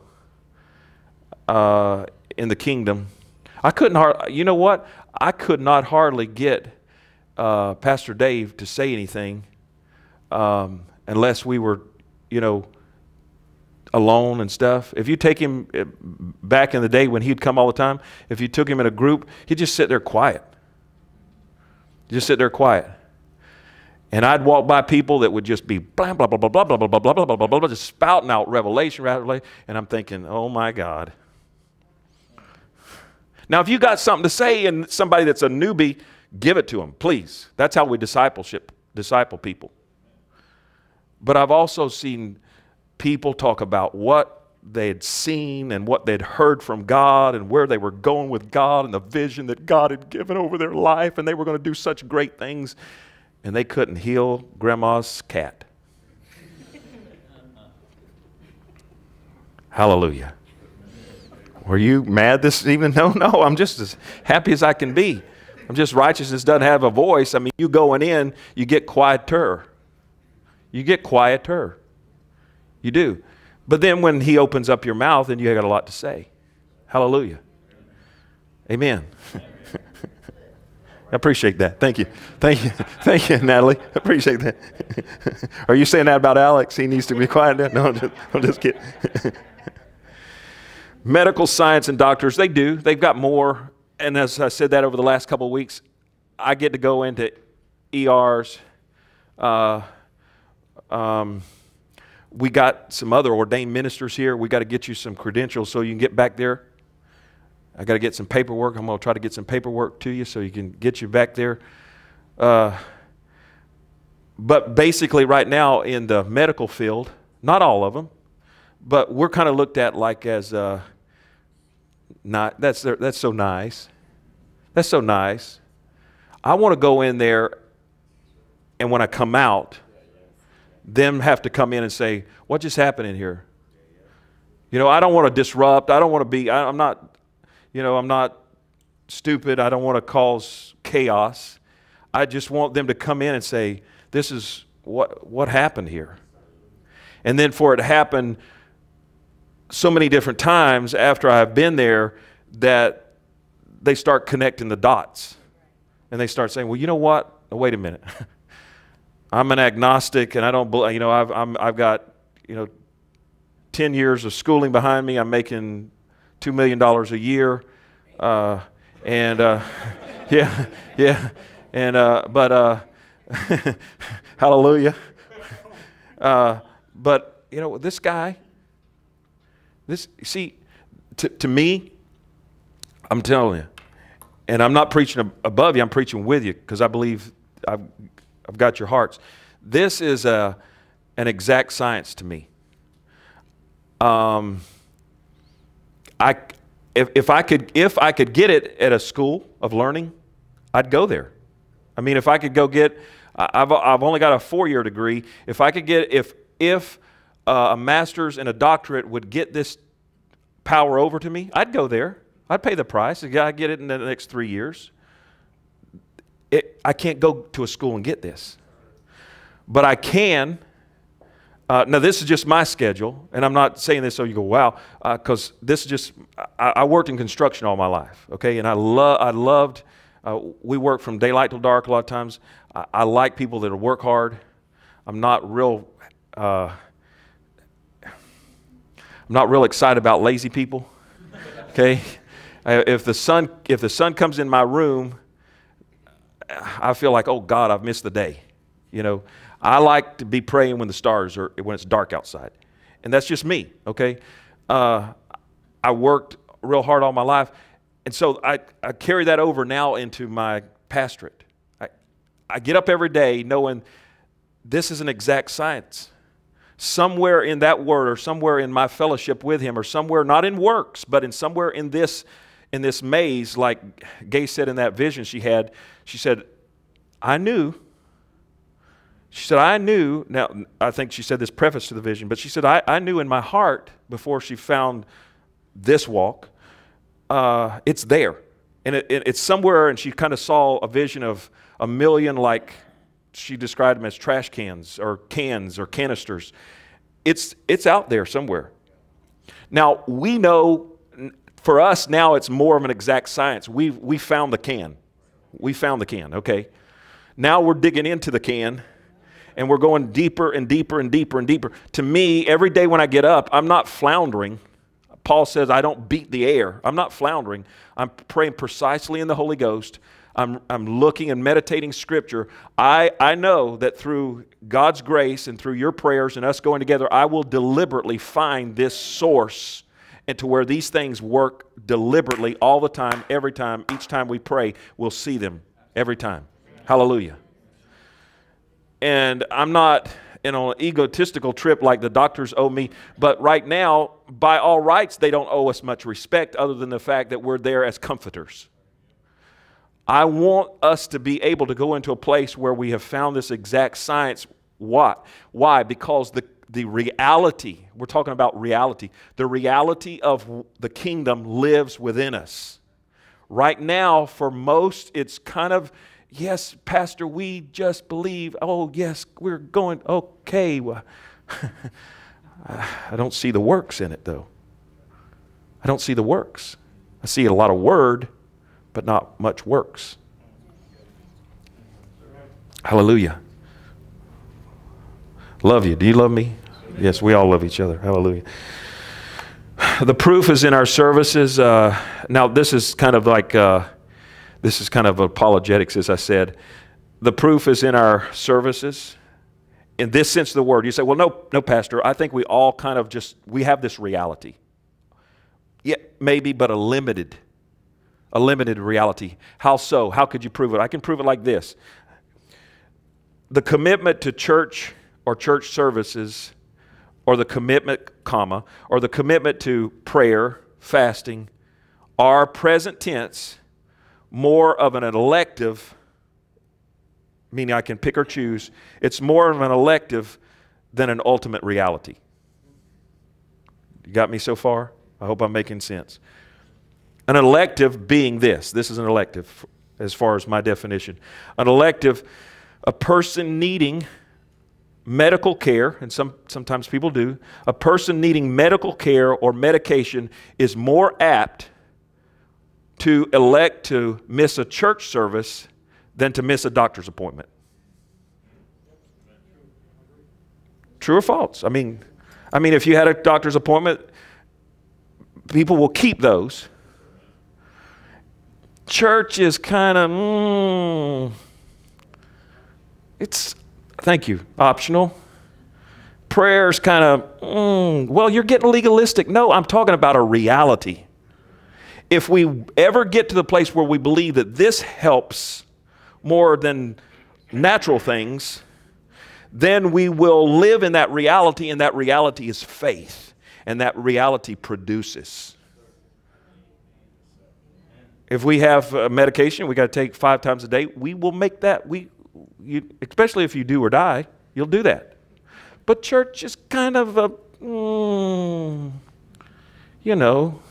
uh, in the kingdom, I couldn't hardly, you know what? I could not hardly get uh, Pastor Dave to say anything um, unless we were, you know, alone and stuff. If you take him back in the day when he'd come all the time, if you took him in a group, he'd just sit there quiet. Just sit there quiet. And I'd walk by people that would just be blah, blah, blah, blah, blah, blah, blah, blah, blah, blah, blah, blah, blah, just spouting out revelation, revelation, and I'm thinking, oh my God. Now, if you got something to say and somebody that's a newbie, give it to them, please. That's how we discipleship, disciple people. But I've also seen people talk about what they had seen and what they'd heard from God and where they were going with God and the vision that God had given over their life, and they were going to do such great things, and they couldn't heal grandma's cat. Hallelujah. Were you mad this evening? No, no, I'm just as happy as I can be. I'm just righteousness doesn't have a voice. I mean, you going in, you get quieter. You get quieter. You do. But then when he opens up your mouth, then you got a lot to say. Hallelujah. Amen. I appreciate that. Thank you. Thank you. Thank you, Natalie. I appreciate that. Are you saying that about Alex? He needs to be quiet now? No, I'm just, I'm just kidding. Medical science and doctors, they do. They've got more. And as I said that over the last couple of weeks, I get to go into E Rs. Uh, um, we got some other ordained ministers here. We got to get you some credentials so you can get back there. I got to get some paperwork. I'm going to try to get some paperwork to you so you can get you back there. Uh, but basically right now in the medical field, not all of them, but we're kind of looked at like as, uh, not, that's, that's so nice. That's so nice. I want to go in there, and when I come out, them have to come in and say, what just happened in here? You know, I don't want to disrupt. I don't want to be, I, I'm not, you know, I'm not stupid. I don't want to cause chaos. I just want them to come in and say, this is what, what happened here. And then for it to happen so many different times after I've been there that they start connecting the dots. And they start saying, well, you know what? Oh, wait a minute. I'm an agnostic, and I don't, you know, I've, I'm, I've got, you know, ten years of schooling behind me. I'm making two million dollars a year. Uh, and, uh, yeah, yeah. And, uh, but, uh, hallelujah. Uh, but, you know, this guy, this, see, to, to me, I'm telling you, and I'm not preaching above you, I'm preaching with you because I believe I've, I've got your hearts. This is a, an exact science to me. Um, I, if, if, I could, if I could get it at a school of learning, I'd go there. I mean, if I could go get, I've, I've only got a four-year degree. If I could get, if, if uh, a master's and a doctorate would get this power over to me, I'd go there. I'd pay the price. I'd get it in the next three years. It, I can't go to a school and get this. But I can. Uh, now, this is just my schedule, and I'm not saying this so you go, wow, because uh, this is just, I, I worked in construction all my life, okay? And I, lo I loved, uh, we work from daylight till dark a lot of times. I, I like people that work hard. I'm not real, uh, I'm not real excited about lazy people, okay? If the sun, if the sun comes in my room, I feel like, oh God, I've missed the day. You know, I like to be praying when the stars are, when it's dark outside. And that's just me, okay? Uh, I worked real hard all my life. And so I, I carry that over now into my pastorate. I, I get up every day knowing this is an exact science. Somewhere in that word or somewhere in my fellowship with him or somewhere, not in works, but in somewhere in this, in this maze, like Gay said in that vision she had, she said, I knew, she said, I knew, now I think she said this preface to the vision, but she said, I, I knew in my heart before she found this walk, uh, it's there. And it, it, it's somewhere, and she kind of saw a vision of a million, like she described them as trash cans or cans or canisters. It's, it's out there somewhere. Now, we know, for us now it's more of an exact science. We've, we found the can. We found the can, okay? Now we're digging into the can, and we're going deeper and deeper and deeper and deeper. To me, every day when I get up, I'm not floundering. Paul says, I don't beat the air. I'm not floundering. I'm praying precisely in the Holy Ghost. I'm, I'm looking and meditating Scripture. I, I know that through God's grace and through your prayers and us going together, I will deliberately find this source and to where these things work deliberately all the time, every time, each time we pray, we'll see them every time. Hallelujah. And I'm not, and on an egotistical trip like the doctors owe me. But right now, by all rights, they don't owe us much respect other than the fact that we're there as comforters. I want us to be able to go into a place where we have found this exact science. What? Why? Because the, the reality, we're talking about reality, the reality of the kingdom lives within us. Right now, for most, it's kind of, yes, Pastor, we just believe. Oh, yes, we're going, okay. Well, I don't see the works in it, though. I don't see the works. I see a lot of word, but not much works. Hallelujah. Love you. Do you love me? Yes, we all love each other. Hallelujah. The proof is in our services. Uh, now, this is kind of like, uh, this is kind of apologetics, as I said. The proof is in our services. In this sense of the word, you say, well, no, no, Pastor, I think we all kind of just, we have this reality. Yeah, maybe, but a limited, a limited reality. How so? How could you prove it? I can prove it like this. The commitment to church or church services, or the commitment, comma, or the commitment to prayer, fasting, are present tense more of an elective, meaning I can pick or choose. It's more of an elective than an ultimate reality. You got me so far? I hope I'm making sense. An elective being this. This is an elective as far as my definition. An elective, a person needing medical care, and some, sometimes people do, a person needing medical care or medication is more apt to elect to miss a church service than to miss a doctor's appointment. True or false? I mean, I mean, if you had a doctor's appointment, people will keep those. Church is kind of, mm, it's, thank you, optional. Prayer's kind of, mm, well, you're getting legalistic. No, I'm talking about a reality. If we ever get to the place where we believe that this helps more than natural things, then we will live in that reality, and that reality is faith, and that reality produces. If we have a medication we got to take five times a day, we will make that, we, you, especially if you do or die, you'll do that. But church is kind of a, mm, you know,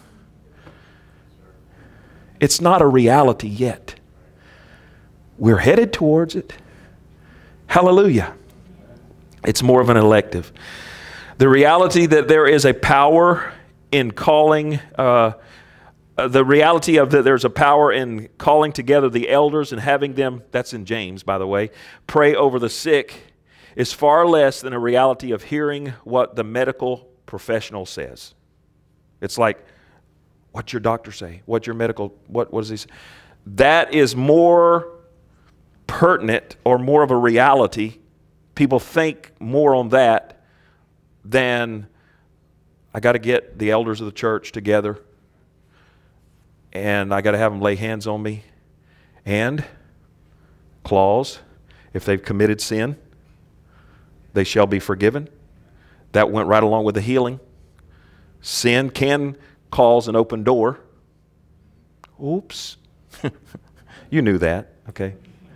it's not a reality yet. We're headed towards it. Hallelujah. It's more of an elective. The reality that there is a power in calling, uh, uh, the reality of that there's a power in calling together the elders and having them, that's in James, by the way, pray over the sick is far less than a reality of hearing what the medical professional says. It's like, what's your doctor say? What's your medical, what, what does he say? That is more pertinent or more of a reality. People think more on that than I got to get the elders of the church together and I got to have them lay hands on me. And, clause, if they've committed sin, they shall be forgiven. That went right along with the healing. Sin can cause an open door. Oops. You knew that, okay.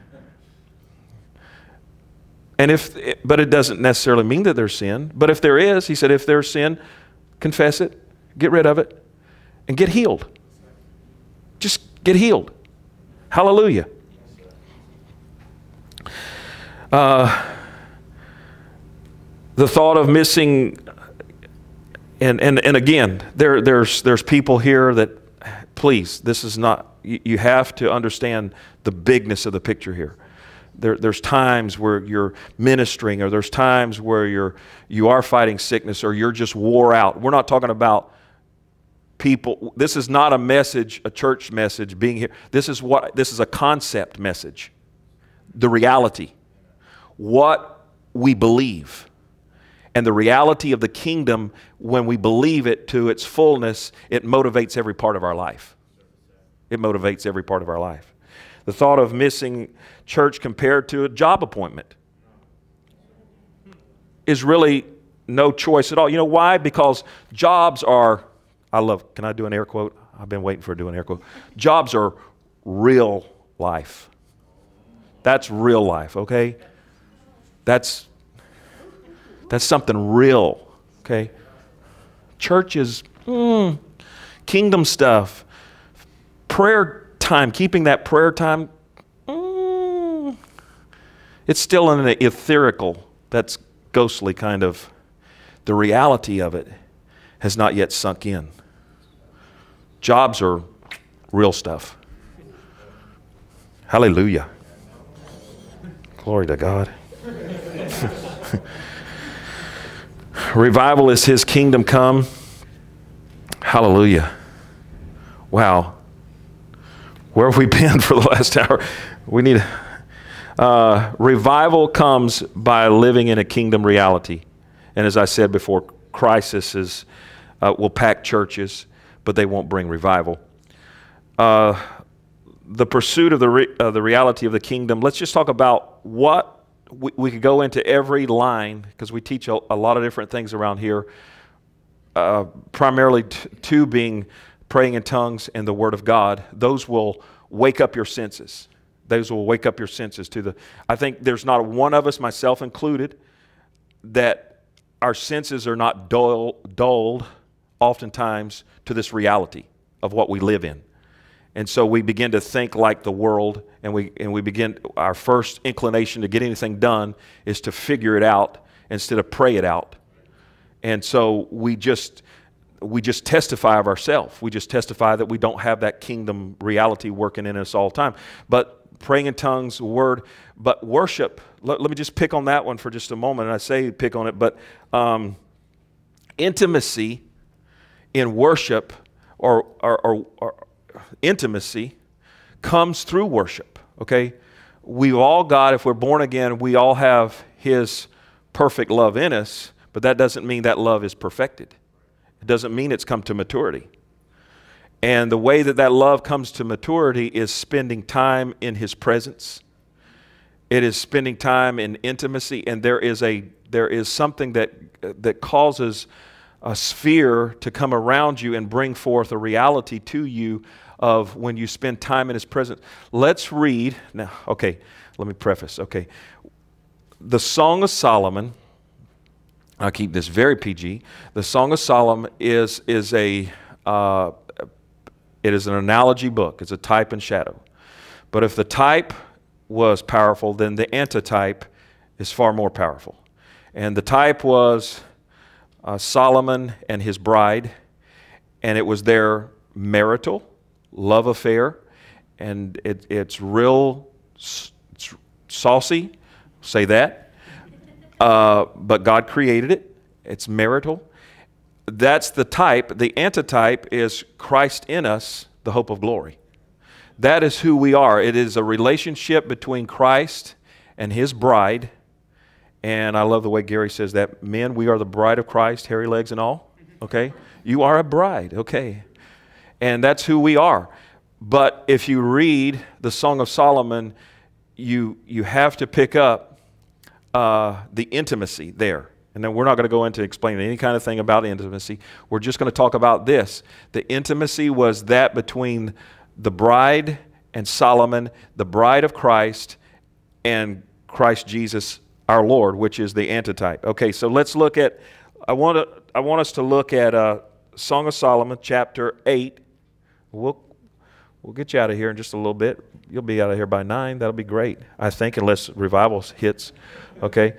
And if, but it doesn't necessarily mean that there's sin. But if there is, he said, if there's sin, confess it, get rid of it, and get healed. Just get healed. Hallelujah. Uh, the thought of missing, and and and again, there there's there's people here that, please, this is not. You, you have to understand the bigness of the picture here. There, there's times where you're ministering, or there's times where you're you are fighting sickness, or you're just wore out. We're not talking about people. This is not a message, a church message being here. This is what this is a concept message. The reality, what we believe, and the reality of the kingdom. When we believe it to its fullness, it motivates every part of our life. It motivates every part of our life. The thought of missing church compared to a job appointment. is really no choice at all. You know why? Because jobs are, I love, can I do an air quote? I've been waiting for to do an air quote. Jobs are real life. That's real life, okay? That's, that's something real, okay? Church is mm, kingdom stuff. Prayer time, keeping that prayer time, mm, it's still in an ethereal, that's ghostly kind of, the reality of it has not yet sunk in. Jobs are real stuff. Hallelujah. Glory to God. Revival is his kingdom come. Hallelujah. Wow. Where have we been for the last hour? We need uh, revival comes by living in a kingdom reality. And as I said before, crisis is, uh, will pack churches, but they won't bring revival. Uh, the pursuit of the, re uh, the reality of the kingdom, let's just talk about what, we, we could go into every line, because we teach a, a lot of different things around here, uh, primarily t two being praying in tongues and the Word of God. Those will wake up your senses. Those will wake up your senses to the, I think there's not one of us, myself included, that our senses are not dull, dulled oftentimes to this reality of what we live in. And so we begin to think like the world, and we, and we begin, our first inclination to get anything done is to figure it out instead of pray it out. And so we just, we just testify of ourselves. We just testify that we don't have that kingdom reality working in us all the time. But praying in tongues, word, but worship, let, let me just pick on that one for just a moment. And I say pick on it, but um, intimacy in worship or, or, or, or intimacy comes through worship, okay? We've all got, if we're born again, we all have his perfect love in us, but that doesn't mean that love is perfected. It doesn't mean it's come to maturity. And the way that that love comes to maturity is spending time in his presence. It is spending time in intimacy, and there is a there is something that that causes a sphere to come around you and bring forth a reality to you of when you spend time in his presence. Let's read now. Okay, let me preface. Okay, the Song of Solomon. I'll keep this very P G. The Song of Solomon is is a uh, it is an analogy book. It's a type and shadow. But if the type was powerful, then the antitype is far more powerful. And the type was uh, Solomon and his bride, and it was their marital love affair, and it, it's real it's saucy, say that, uh, but God created it. It's marital. That's the type. The antitype is Christ in us, the hope of glory. That is who we are. It is a relationship between Christ and his bride. And I love the way Gary says that. Men, we are the bride of Christ, hairy legs and all. Okay? You are a bride. Okay. And that's who we are. But if you read the Song of Solomon, you, you have to pick up uh, the intimacy there. And then we're not going to go into explaining any kind of thing about intimacy. We're just going to talk about this. The intimacy was that between the bride and Solomon, the bride of Christ, and Christ Jesus our Lord, which is the antitype. Okay, so let's look at, I want, to, I want us to look at uh, Song of Solomon, chapter eight. We'll, we'll get you out of here in just a little bit. You'll be out of here by nine. That'll be great, I think, unless revival hits. Okay.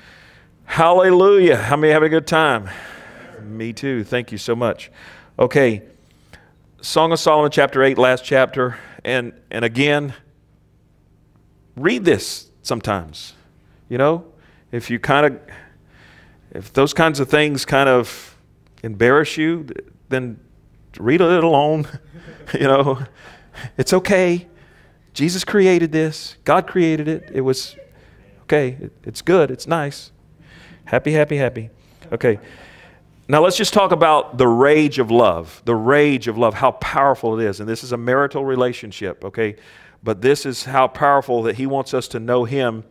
Hallelujah. How many having a good time? Me too. Thank you so much. Okay. Song of Solomon, chapter eight, last chapter. And, and again, read this sometimes. You know, if you kind of, if those kinds of things kind of embarrass you, then read it alone. You know, it's okay. Jesus created this. God created it. It was okay. It, it's good. It's nice. Happy, happy, happy. Okay. Now let's just talk about the rage of love. The rage of love, how powerful it is. And this is a marital relationship, okay? But this is how powerful that he wants us to know him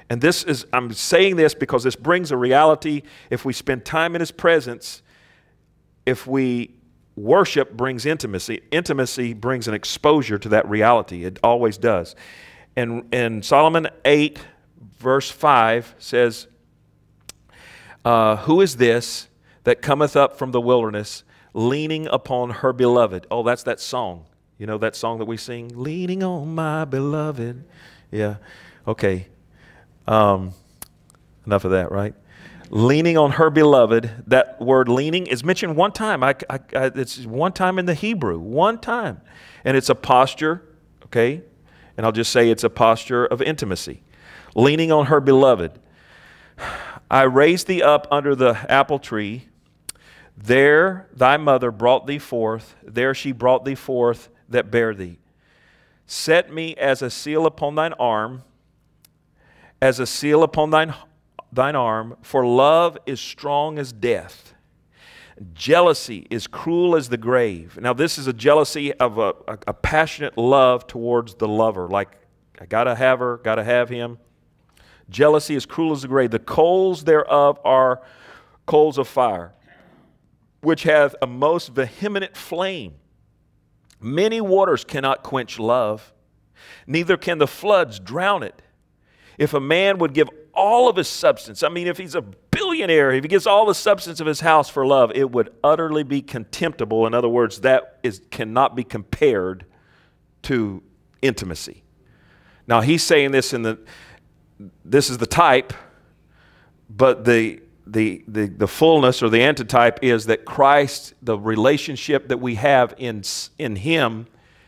And this is, I'm saying this because this brings a reality. If we spend time in His presence, if we worship, brings intimacy. Intimacy brings an exposure to that reality. It always does. And, and Solomon eight, verse five says, uh, who is this that cometh up from the wilderness, leaning upon her beloved? Oh, that's that song. You know that song that we sing? Leaning on my beloved. Yeah. Okay. Um, enough of that, right? Leaning on her beloved. That word leaning is mentioned one time. I, I, I, it's one time in the Hebrew. One time. And it's a posture, okay? And I'll just say it's a posture of intimacy. Leaning on her beloved. I raised thee up under the apple tree. There thy mother brought thee forth. There she brought thee forth that bare thee. Set me as a seal upon thine arm, as a seal upon thine, thine arm, for love is strong as death. Jealousy is cruel as the grave. Now this is a jealousy of a, a, a passionate love towards the lover, like I gotta have her, gotta have him. Jealousy is cruel as the grave. The coals thereof are coals of fire, which hath a most vehement flame. Many waters cannot quench love, neither can the floods drown it. If a man would give all of his substance, I mean, if he's a billionaire, if he gives all the substance of his house for love, it would utterly be contemptible. In other words, that is cannot be compared to intimacy. Now, he's saying this in the, this is the type, but the, the, the, the fullness or the antitype is that Christ, the relationship that we have in, in Him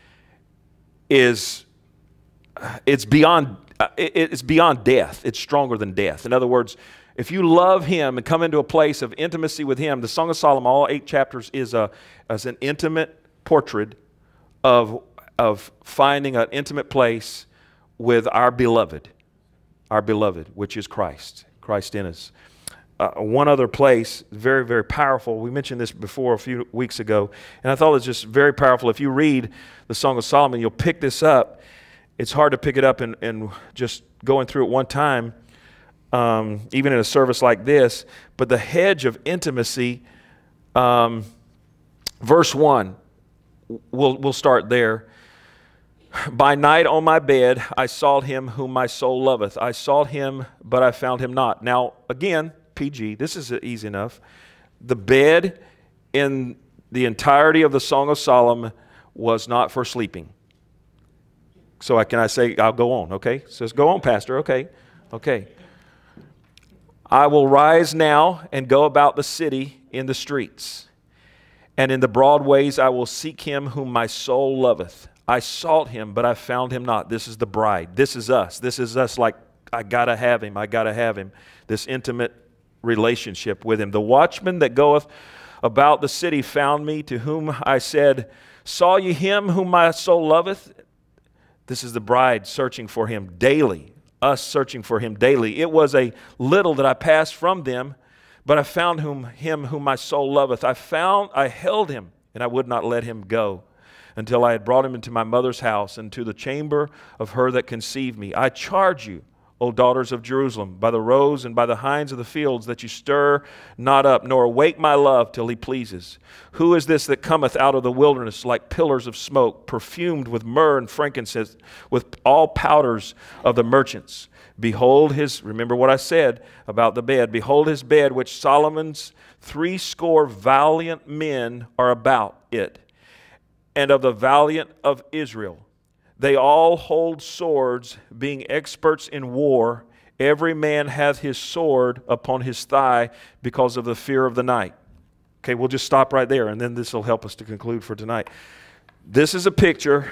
is, it's beyond It's beyond death. It's stronger than death. In other words, if you love Him and come into a place of intimacy with Him, the Song of Solomon, all eight chapters, is, a, is an intimate portrait of, of finding an intimate place with our beloved, our beloved, which is Christ, Christ in us. Uh, one other place, very, very powerful. We mentioned this before a few weeks ago, and I thought it was just very powerful. If you read the Song of Solomon, you'll pick this up. It's hard to pick it up and, and just going through it one time, um, even in a service like this. But the hedge of intimacy, um, verse one, we'll, we'll start there. By night on my bed I sought him whom my soul loveth. I sought him, but I found him not. Now, again, P G, this is easy enough. The bed in the entirety of the Song of Solomon was not for sleeping. So I, can I say, I'll go on, okay? It says, go on, Pastor, okay, okay. I will rise now and go about the city in the streets, and in the broad ways I will seek him whom my soul loveth. I sought him, but I found him not. This is the bride. This is us. This is us like, I got to have him. I got to have him. This intimate relationship with him. The watchman that goeth about the city found me, to whom I said, saw ye him whom my soul loveth? This is the bride searching for him daily, us searching for him daily. It was a little that I passed from them, but I found whom, him whom my soul loveth. I found, I held him, and I would not let him go until I had brought him into my mother's house and to the chamber of her that conceived me. I charge you, O daughters of Jerusalem, by the roes and by the hinds of the fields, that you stir not up, nor awake my love till he pleases. Who is this that cometh out of the wilderness like pillars of smoke, perfumed with myrrh and frankincense, with all powders of the merchants? Behold his, remember what I said about the bed, behold his bed, which Solomon's threescore valiant men are about it, and of the valiant of Israel. They all hold swords, being experts in war. Every man hath his sword upon his thigh because of the fear of the night. Okay, we'll just stop right there, and then this will help us to conclude for tonight. This is a picture.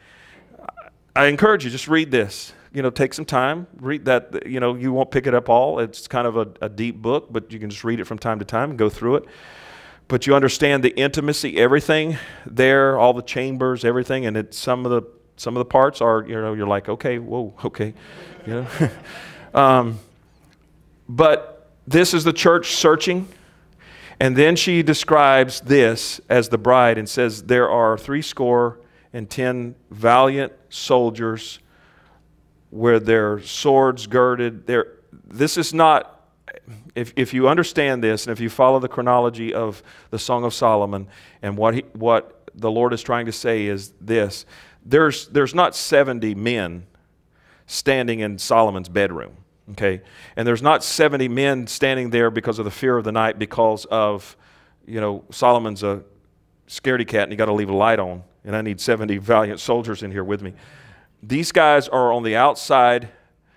I encourage you, just read this. You know, take some time. Read that. You know, you won't pick it up all. It's kind of a, a deep book, but you can just read it from time to time and go through it. But you understand the intimacy, everything there, all the chambers, everything, and it's some of the Some of the parts are, you know, you're like, okay, whoa, okay, you know. um, but this is the church searching. And then she describes this as the bride and says, there are three score and ten valiant soldiers where their swords girded. They're, this is not, if, if you understand this and if you follow the chronology of the Song of Solomon and what, he, what the Lord is trying to say is this, there's, there's not seventy men standing in Solomon's bedroom, okay? And there's not seventy men standing there because of the fear of the night because of, you know, Solomon's a scaredy cat and you got to leave a light on and I need seventy valiant soldiers in here with me. These guys are on the outside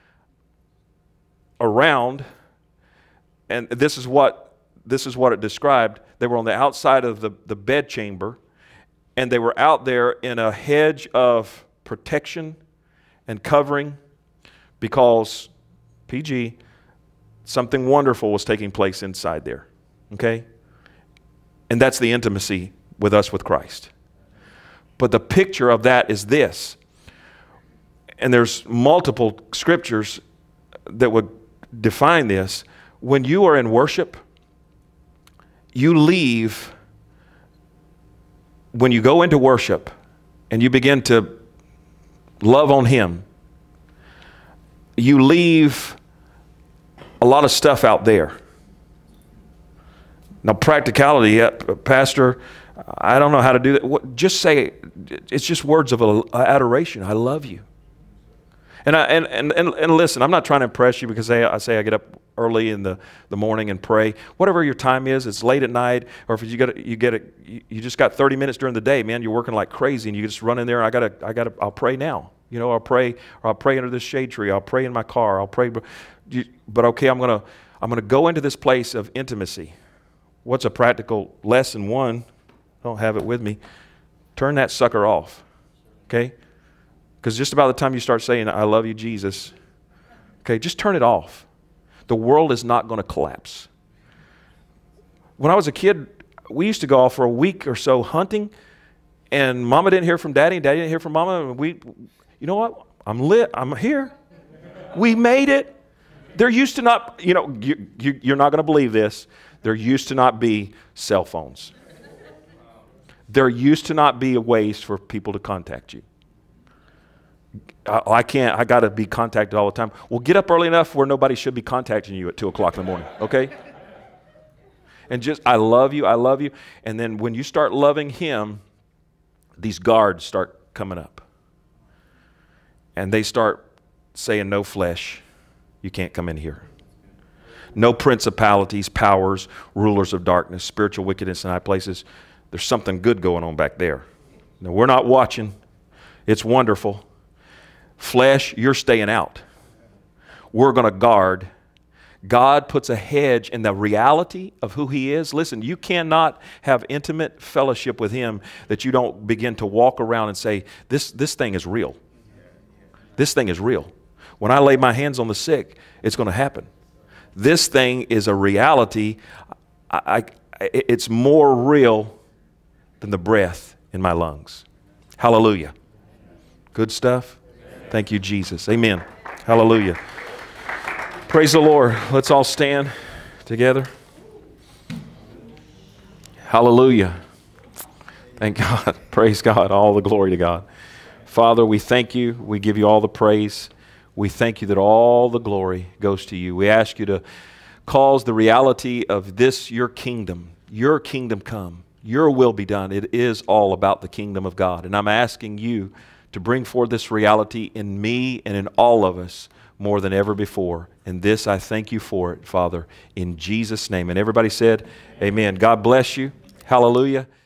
around, and this is what, this is what it described. They were on the outside of the, the bed chamber, and they were out there in a hedge of protection and covering because, P G, something wonderful was taking place inside there, okay? And that's the intimacy with us with Christ. But the picture of that is this, and there's multiple scriptures that would define this. When you are in worship, you leave, when you go into worship and you begin to love on Him, you leave a lot of stuff out there. Now, practicality, yeah, Pastor, I don't know how to do that. What, just say, it's just words of adoration. I love you. And, I, and, and, and, and listen, I'm not trying to impress you because I, I say I get up early in the, the morning and pray. Whatever your time is, it's late at night, or if you get a, you get a, you, you just got thirty minutes during the day, man, you're working like crazy, and you just run in there. I gotta, I gotta, I'll pray now. You know, I'll pray, or I'll pray under this shade tree. I'll pray in my car. I'll pray. But, but okay, I'm gonna, I'm gonna go into this place of intimacy. What's a practical lesson? One, I don't have it with me. Turn that sucker off, okay? Because just about the time you start saying, I love you, Jesus, okay, just turn it off. The world is not going to collapse. When I was a kid, we used to go off for a week or so hunting, and Mama didn't hear from Daddy, and Daddy didn't hear from Mama, and we, you know what? I'm lit. I'm here. We made it. There used to not, you know, you, you, you're not going to believe this. There used to not be cell phones. There used to not be ways for people to contact you. I, I can't, I got to be contacted all the time. Well, get up early enough where nobody should be contacting you at two o'clock in the morning, okay? And just, I love you, I love you. And then when you start loving Him, these guards start coming up. And they start saying, no flesh, you can't come in here. No principalities, powers, rulers of darkness, spiritual wickedness in high places. There's something good going on back there. Now, we're not watching. It's wonderful. Flesh, you're staying out. We're going to guard. God puts a hedge in the reality of who He is. Listen, you cannot have intimate fellowship with Him that you don't begin to walk around and say, this, this thing is real. This thing is real. When I lay my hands on the sick, it's going to happen. This thing is a reality. I, I, it's more real than the breath in my lungs. Hallelujah. Good stuff? Thank you, Jesus. Amen. Hallelujah. Praise the Lord. Let's all stand together. Hallelujah. Thank God. Praise God. All the glory to God. Father, we thank you. We give you all the praise. We thank you that all the glory goes to you. We ask you to cause the reality of this, your kingdom, your kingdom come, your will be done. It is all about the kingdom of God. And I'm asking you to bring forth this reality in me and in all of us more than ever before. And this, I thank you for it, Father, in Jesus' name. And everybody said, amen. God bless you. Hallelujah.